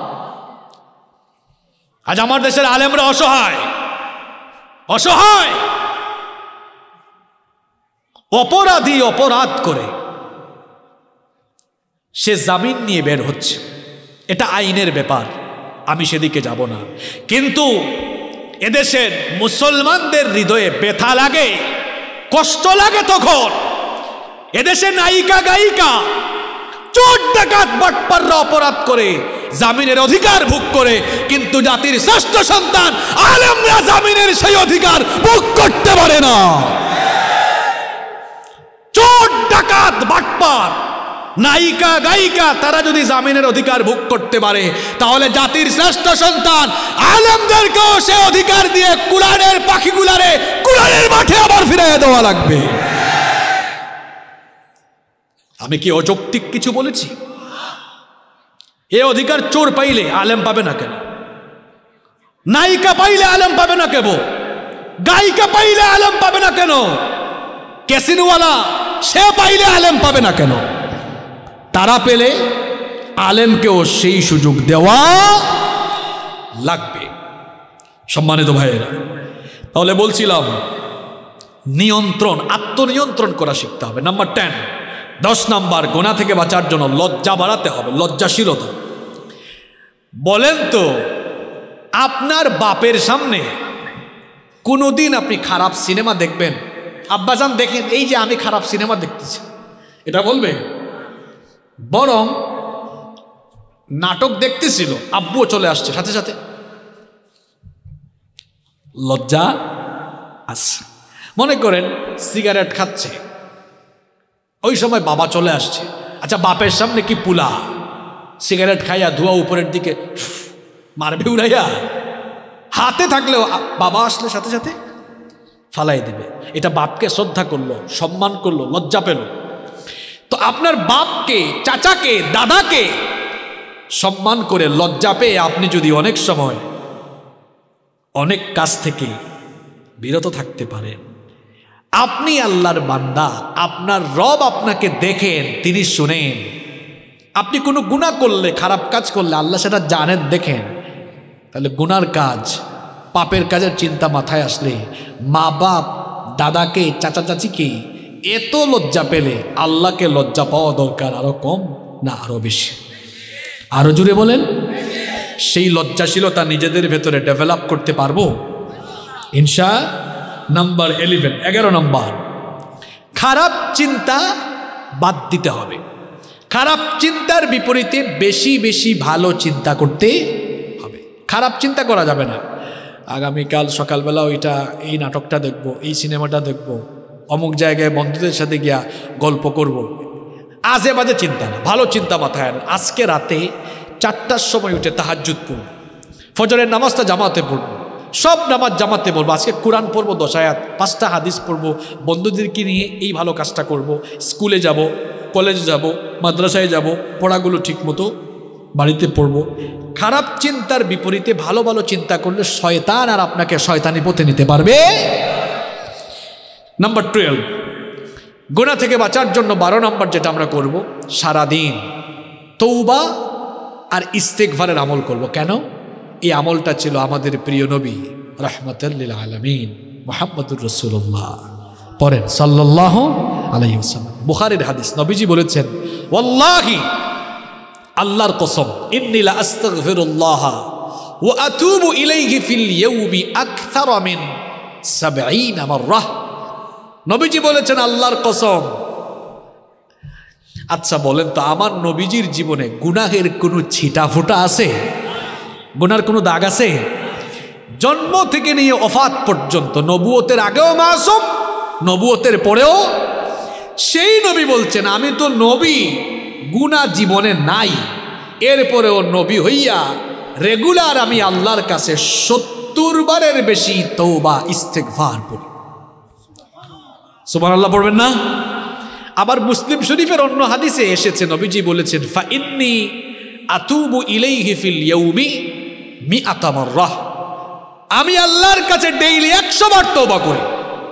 আজ আমার দেশের আলেমরা অসহায়, অসহায় অপরাধী অপরাধ করে সে জামিন নিয়ে বের হচ্ছে, এটা আইনের ব্যাপার। আমি সেদিকে যাব না। কিন্তু এদেশের মুসলমানদের হৃদয়ে ব্যথা লাগে, কষ্ট লাগে তখন এদেশে নায়িকা গায়িকা চোর ডাকাত বাটপাররা অপরাধ করে জামিনের অধিকার ভোগ করে, কিন্তু জাতির শ্রেষ্ঠ সন্তান আলেমরা জামিনের সেই অধিকার ভোগ করতে পারে না। চোর ডাকাত বাটপার নায়িকা গায়িকা তারা যদি জামিনের অধিকার ভোগ করতে পারে, তাহলে জাতির শ্রেষ্ঠ সন্তান আলেমদেরকেও সে অধিকার দিয়ে কুরআনের পাখিগুলারে কুরআনের মাঠে আবার ফিরিয়ে দেওয়া লাগবে। আমি কি অযৌক্তিক কিছু বলেছি? এ অধিকার চোর পাইলে আলেম পাবে না কেন? নায়িকা পাইলে আলেম পাবে না কেন? গায়িকা পাইলে আলেম পাবে না কেন? ক্যাসিনোওয়ালা সে পাইলে আলেম পাবে না কেন? তারা পেলে আলেমকেও সেই সুযোগ দেওয়া লাগবে। সম্মানিত ভাইয়েরা, তাহলে বলছিলাম নিয়ন্ত্রণ, আত্মনিয়ন্ত্রণ করা শিখতে হবে। নাম্বার টেন, দশ নাম্বার, গুনাহ থেকে বাঁচার জন্য লজ্জা বাড়াতে হবে, লজ্জাশীলতা। বলেন তো, আপনার বাপের সামনে কোনোদিন আপনি খারাপ সিনেমা দেখবেন? আব্বাজান দেখেন এই যে আমি খারাপ সিনেমা দেখতেছি, এটা বলবে? বরং নাটক দেখতেছিল, আব্বুও চলে আসছে সাথে সাথে, লজ্জা আছে। মনে করেন সিগারেট খাচ্ছে, ওই সময় বাবা চলে আসছে, আচ্ছা বাপের সামনে কি পুলা সিগারেট খাইয়া ধোয়া উপরের দিকে মারবে উড়াইয়া? হাতে থাকলেও বাবা আসলে সাথে সাথে ফালাই দিবে। এটা বাপকে শ্রদ্ধা করলো, সম্মান করলো, লজ্জা পেল। তো আপনার বাপকে, চাচাকে, দাদাকে সম্মান করে লজ্জা পেয়ে আপনি যদি অনেক সময় অনেক কাজ থেকে বিরত থাকতে পারেন, আপনি আল্লাহর বান্দা, আপনার রব আপনাকে দেখেন, তিনি শুনেন। আপনি কোনো গুনাহ করলে, খারাপ কাজ করলে আল্লাহ সেটা জানেন, দেখেন। তাহলে গুনার কাজ, পাপের কাজের চিন্তা মাথায় আসলে মা বাপ, দাদাকে, চাচা চাচিকে এত লজ্জা পেলে আল্লাহকে লজ্জা পাওয়া দরকার আরো কম না আরো বেশি? আরো জুড়ে বলেন। সেই লজ্জাশীলতা নিজেদের ভেতরে ডেভেলপ করতে পারবো ইনশা। নাম্বার ইলেভেন, এগারো নম্বর, খারাপ চিন্তা বাদ দিতে হবে। খারাপ চিন্তার বিপরীতে বেশি বেশি ভালো চিন্তা করতে হবে। খারাপ চিন্তা করা যাবে না, আগামীকাল সকালবেলা ওইটা, এই নাটকটা দেখব, এই সিনেমাটা দেখব, অমুক জায়গায় বন্ধুদের সাথে গিয়া গল্প করব, আজে বাজে চিন্তা না, ভালো চিন্তা মাথায় আন। আজকে রাতে চারটার সময় উঠে তাহাজ্জুদ পড়ব, ফজরের নামাজটা জামাতে পড়ব, সব নামাজ জামাতে বলবো, আজকে কোরআন পড়বো দশ আয়াত, পাঁচটা হাদিস পড়বো, বন্ধুদেরকে নিয়ে এই ভালো কাজটা করব, স্কুলে যাব, কলেজে যাব, মাদ্রাসায় যাব, পড়াগুলো ঠিক মতো বাড়িতে পড়ব। খারাপ চিন্তার বিপরীতে ভালো ভালো চিন্তা করলে শয়তান আর আপনাকে শয়তানি পথে নিতে পারবে। নাম্বার টুয়েলভ, গুনাহ থেকে বাঁচার জন্য বারো নম্বর যেটা আমরা করব, সারাদিন তৌবা আর ইস্তেগফারের আমল করব। কেন? এই আমলটা ছিল আমাদের প্রিয় নবী রাহমাতাল লিল আলামিন মুহাম্মদুর রাসূলুল্লাহ, পড়েন সাল্লাল্লাহু আলাইহি ওয়াসাল্লাম। বুখারীর হাদিস, নবীজি বলেছেন, ওয়াল্লাহি, আল্লাহর কসম, ইন্নী লা আস্তাগফিরুল্লাহ ওয়া আতুবু ইলাইহি ফিল ইয়াউমি আকসারা মিন সাবঈনা মাররাহ। নবীজি বলেছেন আল্লাহর কসম। আচ্ছা বলেন তো, আমার নবীজির জীবনে গুনাহের কোনো ছিটা ফোঁটা আছে? গুনার কোনো দাগ আছে? জন্ম থেকে নিয়ে ওফাত পর্যন্ত, নবুয়তের আগেও মাসুম, নবুয়তের পরেও। সেই নবী বলছেন আমি তো নবী, গুনাহ জীবনে নাই, এরপরেও নবী হইয়া রেগুলার আমি আল্লাহর কাছে সত্তর বারের বেশি তওবা ইস্তেগফার পড়ি। সুবহানাল্লাহ পড়বেন না? আবার মুসলিম শরীফের অন্য হাদিসে এসেছে, নবীজি বলেছেন, ফা ইন্নী আতুবু ইলাইহি ফিল ইয়াউমি মিআতা মাররাহ, আমি আল্লাহর কাছে ডেইলি একশো বার তওবা করি।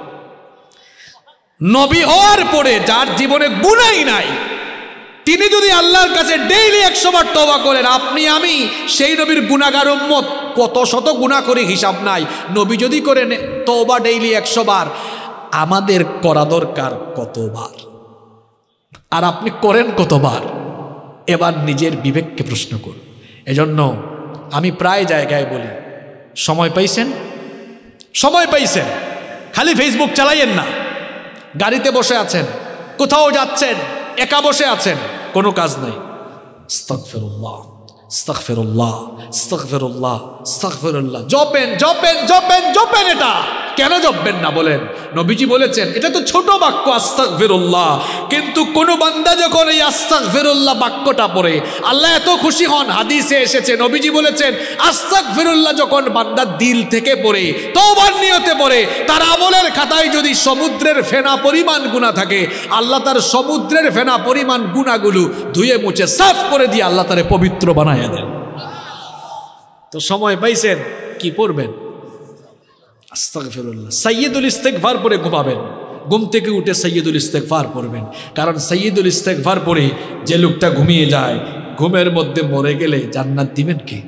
নবী হওয়ার পরে যার জীবনে গুনাহই নাই, তিনি যদি আল্লাহর কাছে ডেইলি একশো বার তওবা করেন, আপনি আমি সেই নবীর গুনাহগার উম্মত, কত শত গুনাহ করে হিসাব নাই। নবী যদি করেন তওবা ডেইলি একশো বার, আমাদের করা দরকার কতবার? আর আপনি করেন কতবার? এবার নিজের বিবেককে প্রশ্ন করুন। এজন্য আমি প্রায় জায়গায় বলি, সময় পাইছেন, সময় পাইছেন, খালি ফেসবুক চালাইয়েন না। গাড়িতে বসে আছেন, কোথাও যাচ্ছেন, একা বসে আছেন, কোনো কাজ নাই, আস্তাগফিরুল্লাহ আস্তাগফিরুল্লাহ আস্তাগফিরুল্লাহ আস্তাগফিরুল্লাহ জপেন জপেন জপেন জপেন। এটা কেন জপবেন না বলেন? নবীজি বলেছেন এটা তো ছোট বাক্য আস্তাগফিরুল্লাহ, কিন্তু কোন বান্দা যখন এই আস্তাগফিরুল্লাহ বাক্যটা পড়ে আল্লাহ এত খুশি হন। হাদিসে এসেছে, নবীজি বলেছেন আস্তাগফিরুল্লাহ যখন বান্দা দিল থেকে পড়ে, তওবার নিয়তে পড়ে, তার আমলের খাতায় যদি সমুদ্রের ফেনা পরিমাণ গুনাহ থাকে, আল্লাহ তার সমুদ্রের ফেনা পরিমাণ গুনাহগুলো ধুয়ে মুছে সাফ করে দিয়ে আল্লাহ তারে পবিত্র বানায় দেন। তো সময় পাইছেন, কি পড়বেন? আস্তাগফিরুল্লাহ। সাইয়্যিদুল ইস্তিগফার পড়ে ঘুমাবেন, ঘুম থেকে উঠে সাইয়্যিদুল ইস্তিগফার পড়বেন। কারণ সাইয়্যিদুল ইস্তিগফার পড়ে যে লোকটা ঘুমিয়ে যায়, ঘুমের মধ্যে মরে গেলে জান্নাত দিবেন কে?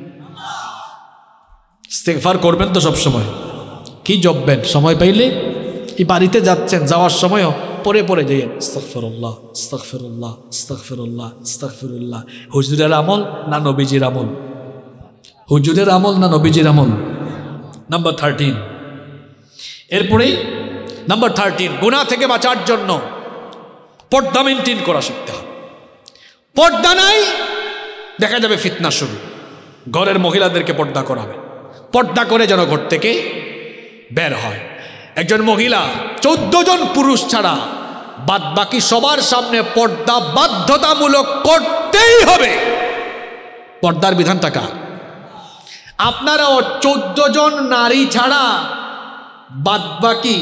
ইস্তিগফার করবেন তো সব সময়। কি জপবেন? সময় পাইলে এই বাড়িতে যাচ্ছেন, যাওয়ার সময়ও পরে পরে যাইয়েন আস্তাগফিরুল্লাহ আস্তাগফিরুল্লাহ আস্তাগফিরুল্লাহ আস্তাগফিরুল্লাহ। হুজুরের আমল না নবীজির আমল? হুজুরের আমল না নবীজির আমল? Number thirteen. এরপরে নাম্বার থার্টিন, গুনাহ থেকে বাঁচার জন্য পর্দা মেনটেন করা শিখতে হবে। পর্দা নাই, দেখা যাবে ফিতনা শুরু। ঘরের মহিলাদেরকে পর্দা করাবে, পর্দা করে যেন ঘর থেকে বের হয়। একজন মহিলা চোদ্দ জন পুরুষ ছাড়া বাদ বাকি সবার সামনে পর্দা বাধ্যতামূলক করতেই হবে। পর্দার বিধানটা কার? আপনারাও চোদ্দ জন নারী ছাড়া বাদ বাকি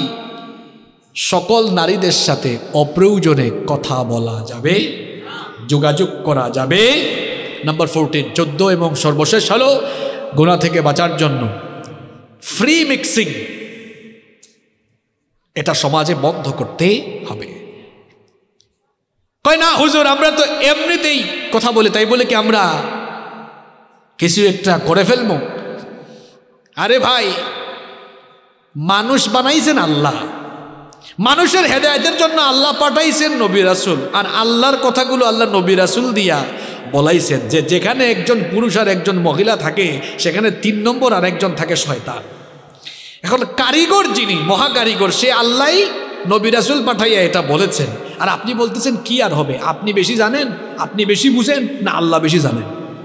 সকল নারীদের সাথে অপ্রয়োজনে কথা বলা যাবে, যোগাযোগ করা যাবে। নাম্বার ফোরটিন, চোদ্দ এবং সর্বশেষ হলো গুনাহ থেকে বাঁচার জন্য ফ্রি মিক্সিং, এটা সমাজে বন্ধ করতে হবে। কয় না হুজুর আমরা তো এমনিতেই কথা বলি, তাই বলে কি আমরা কিছু একটা করে ফেলবো? আরে ভাই, মানুষ বানাইছেন আল্লাহ, মানুষের হেদায়েতের জন্য আল্লাহ পাঠাইছেন নবী রাসূল, আর আল্লাহর কথাগুলো আল্লাহ নবী রাসূল দিয়া বলাইছেন যে যেখানে একজন পুরুষ আর একজন মহিলা থাকে সেখানে তিন নম্বর আর একজন থাকে শয়তান। এখন কারিগর যিনি, মহাকারিগর, সে আল্লাহ নবী রাসূল পাঠাইয়া এটা বলেছেন, আর আপনি বলতেছেন কি আর হবে? আপনি বেশি জানেন, আপনি বেশি বুঝেন, না আল্লাহ বেশি জানেন?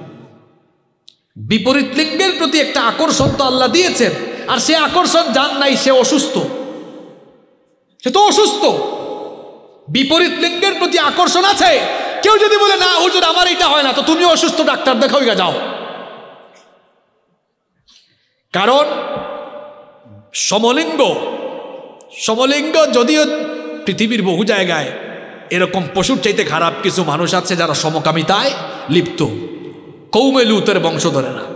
বিপরীত লিঙ্গের প্রতি একটা আকর্ষণ তো আল্লাহ দিয়েছেন, আর সে আকর্ষণ যার নাই সে অসুস্থ, সে তো অসুস্থ। বিপরীত লিঙ্গের প্রতি আকর্ষণ আছে, কেউ যদি বলে না হুজুর আমার এটা হয় না, তো তুমি অসুস্থ, ডাক্তার দেখাও যাও। কারণ সমলিঙ্গ সমলিঙ্গ যদিও পৃথিবীর বহু জায়গায় এরকম পশুর চাইতে খারাপ কিছু মানুষ আছে যারা সমকামিতায় লিপ্ত, কৌমে লূতের বংশধরেরা।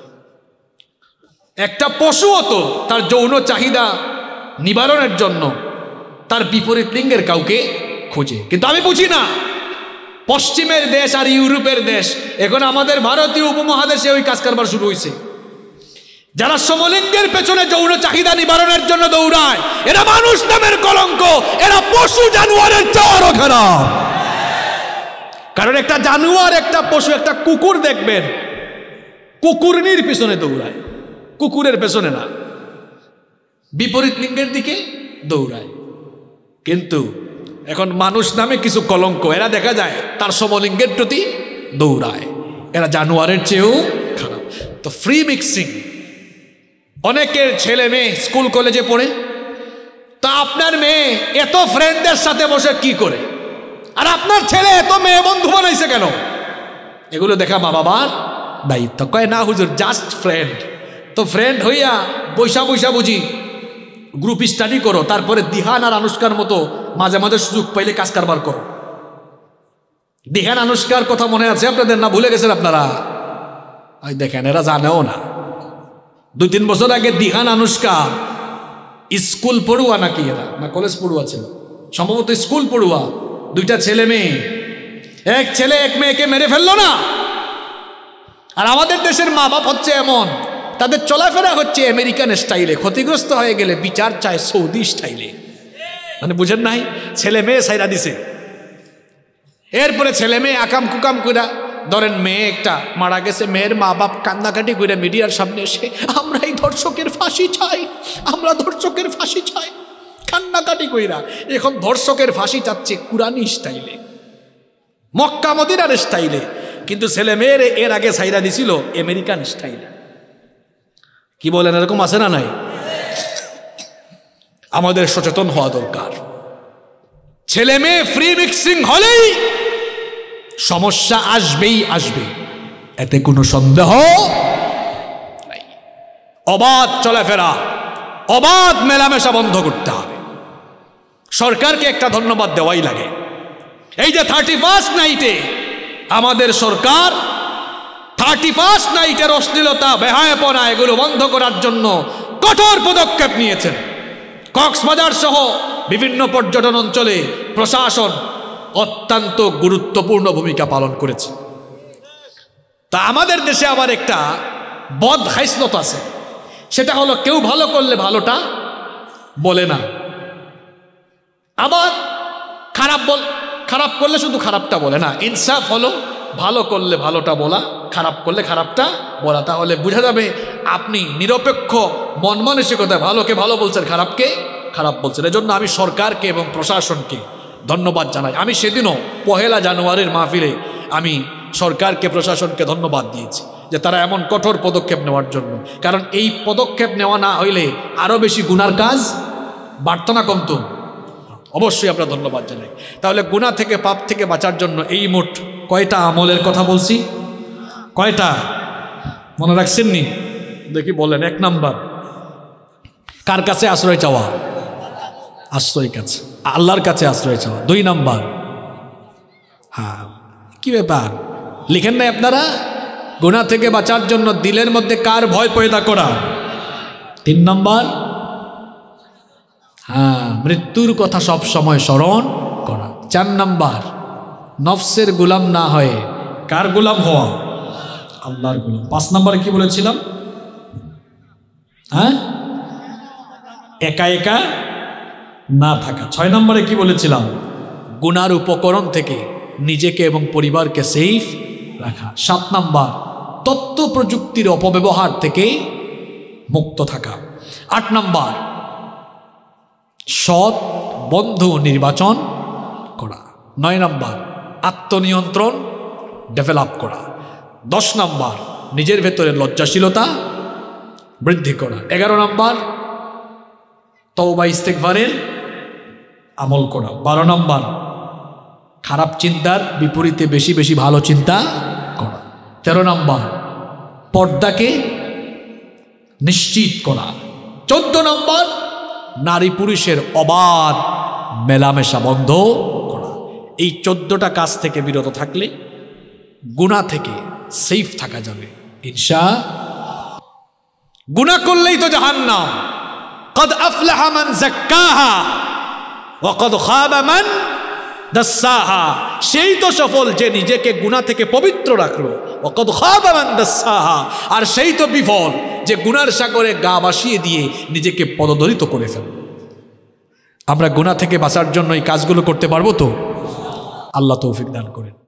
একটা পশুও তো তার যৌন চাহিদা নিবারণের জন্য তার বিপরীত লিঙ্গের কাউকে খোঁজে। কিন্তু আমি বুঝি না, পশ্চিমের দেশ আর ইউরোপের দেশ, এখন আমাদের ভারতীয় উপমহাদেশে ওই কাজ কারবার শুরু হয়েছে। যারা সমলিঙ্গের পেছনে যৌন চাহিদা নিবারণের জন্য দৌড়ায়, এরা মানুষ নামের কলঙ্ক, এরা পশু জানোয়ারের চেয়েও খারাপ। কারণ একটা জানোয়ার, একটা পশু, একটা কুকুর দেখবেন কুকুরনির পিছনে দৌড়ায়, কুকুরের পেছনে না, বিপরীত লিঙ্গের দিকে দৌড়ায়। কিন্তু এখন মানুষ নামে কিছু কলঙ্ক, এরা দেখা যায় তার সমলিঙ্গের প্রতি দৌড়ায়, এরা জানোয়ারের চেয়েও খারাপ। তো ফ্রি মিক্সিং, অনেকের ছেলে মেয়ে স্কুল কলেজে পড়ে, তা আপনার মেয়ে এত ফ্রেন্ডদের সাথে বসে কি করে, আর আপনার ছেলে এত মেয়ে বন্ধু বানাইছে কেন? এগুলো দেখা মা বাবার দায়িত্ব। কয় না হুজুর জাস্ট ফ্রেন্ড। তো ফ্রেন্ড হইয়া বৈশা বৈশা বুঝি গ্রুপ স্টাডি করো, তারপরে দিহান আর আনুষ্কার মতো মাঝে মাঝে সুযোগ পাইলে কাজ কারবার করো। দিহান আনুষ্কার কথা মনে আছে আপনাদের? না ভুলে গেছেন আপনারা? ওই দেখেন, এরা জানেও না। দুই তিন বছর আগে দিহান আনুষ্কা স্কুল পড়ুয়া নাকি এরা, না কলেজ পড়ুয়া ছিল সম্ভবত, স্কুল পড়ুয়া, দুইটা ছেলে মেয়ে, এক ছেলে এক মেয়েকে মেরে ফেললো না। আর আমাদের দেশের মা বাপ হচ্ছে এমন, তাদের চলাফেরা হচ্ছে আমেরিকান স্টাইলে, ক্ষতিগ্রস্ত হয়ে গেলে বিচার চায় সৌদি স্টাইলে। মানে বুঝেন নাই, ছেলে মেয়ে সাইরা দিছে, এরপরে ছেলে মেয়ে আকাম কুকাম কইরা ধরেন মেয়ে একটা মারা গেছে, মেয়ের মা বাপ কান্নাকাটি করে মিডিয়ার সামনে এসে আমরা এই ধর্ষকের ফাঁসি চাই, আমরা ধর্ষকের ফাঁসি চাই, কান্নাকাটি কইরা। এখন ধর্ষকের ফাঁসি চাচ্ছে কুরআনী স্টাইলে, মক্কা মদিনার স্টাইলে, কিন্তু ছেলে মেয়ের এর আগে ছাইরা দিছিল আমেরিকান স্টাইলে। কি বলেন, এরকম আছে না নাই? আমাদের সচেতন হওয়া দরকার। ছেলে মেয়ে ফ্রি মিক্সিং হলেই সমস্যা আসবেই আসবে, এতে কোনো সন্দেহ নাই। অবাধ চলাফেরা, অবাধ মেলামেশা বন্ধ করতে হবে। সরকারকে একটা ধন্যবাদ দেওয়াই লাগে। এই যে থার্টি ফার্স্ট নাইটে আমাদের সরকার থার্টি ফার্স্ট নাইটের অশ্লীলতা, বেহায়াপনা এগুলো বন্ধ করার জন্য কঠোর পদক্ষেপ নিয়েছেন। কক্সবাজার সহ বিভিন্ন পর্যটন অঞ্চলে প্রশাসন অত্যন্ত গুরুত্বপূর্ণ ভূমিকা পালন করেছে। তা আমাদের দেশে আবার একটা বদ খাইসলত আছে, সেটা হলো কেউ ভালো করলে ভালোটা বলে না, আবার খারাপ বল খারাপ করলে শুধু খারাপটা বলে না। ইনসাফ হলো ভালো করলে ভালোটা বলা, খারাপ করলে খারাপটা বলা। তাহলে বোঝা যাবে আপনি নিরপেক্ষ মন মানসিকতায় ভালোকে ভালো বলছেন, খারাপকে খারাপ বলছেন। এজন্য আমি সরকারকে এবং প্রশাসনকে ধন্যবাদ জানাই। আমি সেদিনও পহেলা জানুয়ারির মাহফিলে আমি সরকারকে প্রশাসনকে ধন্যবাদ দিয়েছি যে তারা এমন কঠোর পদক্ষেপ নেওয়ার জন্য। কারণ এই পদক্ষেপ নেওয়া না হইলে আরও বেশি গুনার কাজ বাড়তো না, কমতো? অবশ্যই আমরা ধন্যবাদ জানাই। তাহলে গুনাহ থেকে, পাপ থেকে বাঁচার জন্য এই মোট কয়টা আমলের কথা বলছি? কয়টা মনে রাখছেননি? দেখি বলেন। এক নাম্বার, কার কাছে আশ্রয় চাওয়া? আশ্রয় কাছে, আল্লাহর কাছে আশ্রয় চাওয়া। দুই নাম্বার, হ্যাঁ কি ব্যাপার লিখেন নাই আপনারা? গুনাহ থেকে বাঁচার জন্য দিলের মধ্যে কার ভয় পয়দা করা। তিন নাম্বার, হ্যাঁ মৃত্যুর কথা সব সময় স্মরণ করা। চার নাম্বার, নফসের গোলাম না হয়ে কার গোলাম হওয়া? আল্লাহর গোলাম। পাঁচ নাম্বারে কি বলেছিলাম? হ্যাঁ একা একা না থাকা। ছয় নম্বরে কি বলেছিলাম? গুনার উপকরণ থেকে নিজেকে এবং পরিবারকে সেফ রাখা। সাত নাম্বার, তথ্য প্রযুক্তির অপব্যবহার থেকে মুক্ত থাকা। আট নাম্বার, সৎ বন্ধু নির্বাচন করা। নয় নাম্বার, আত্মনিয়ন্ত্রণ ডেভেলপ করা। দশ নাম্বার, নিজের ভেতরে লজ্জাশীলতা বৃদ্ধি করা। এগারো নাম্বার, তওবা ইস্তেগফারের আমল করা। বারো নম্বর, খারাপ চিন্তার বিপরীতে বেশি বেশি ভালো চিন্তা করা। তেরো নম্বর, পর্দাকে নিশ্চিত করা। চোদ্দ নম্বর, নারী পুরুষের অবাধ মেলামেশা বন্ধ করা। এই চোদ্দটা কাজ থেকে বিরত থাকলে গুনাহ থেকে সেফ থাকা যাবে ইনশাআল্লাহ। গুনাহ করলেই তো জাহান্নাম। কদ আফলাহা মান যাক্কাহা ওয়া কদ খাবা মান দাসসাহা। সেই তো সফল যে নিজেকে গুনাহ থেকে পবিত্র রাখলো। ওয়া কদ খাবা মান দাসসাহা। আর সেই তো বিফল যে গুনার সাগরে গা ভাসিয়ে দিয়ে নিজেকে পদদলিত করে ফেলল। আমরা গুনাহ থেকে বাঁচার জন্য এই কাজগুলো করতে পারবো তো? আল্লাহ তৌফিক দান করেন।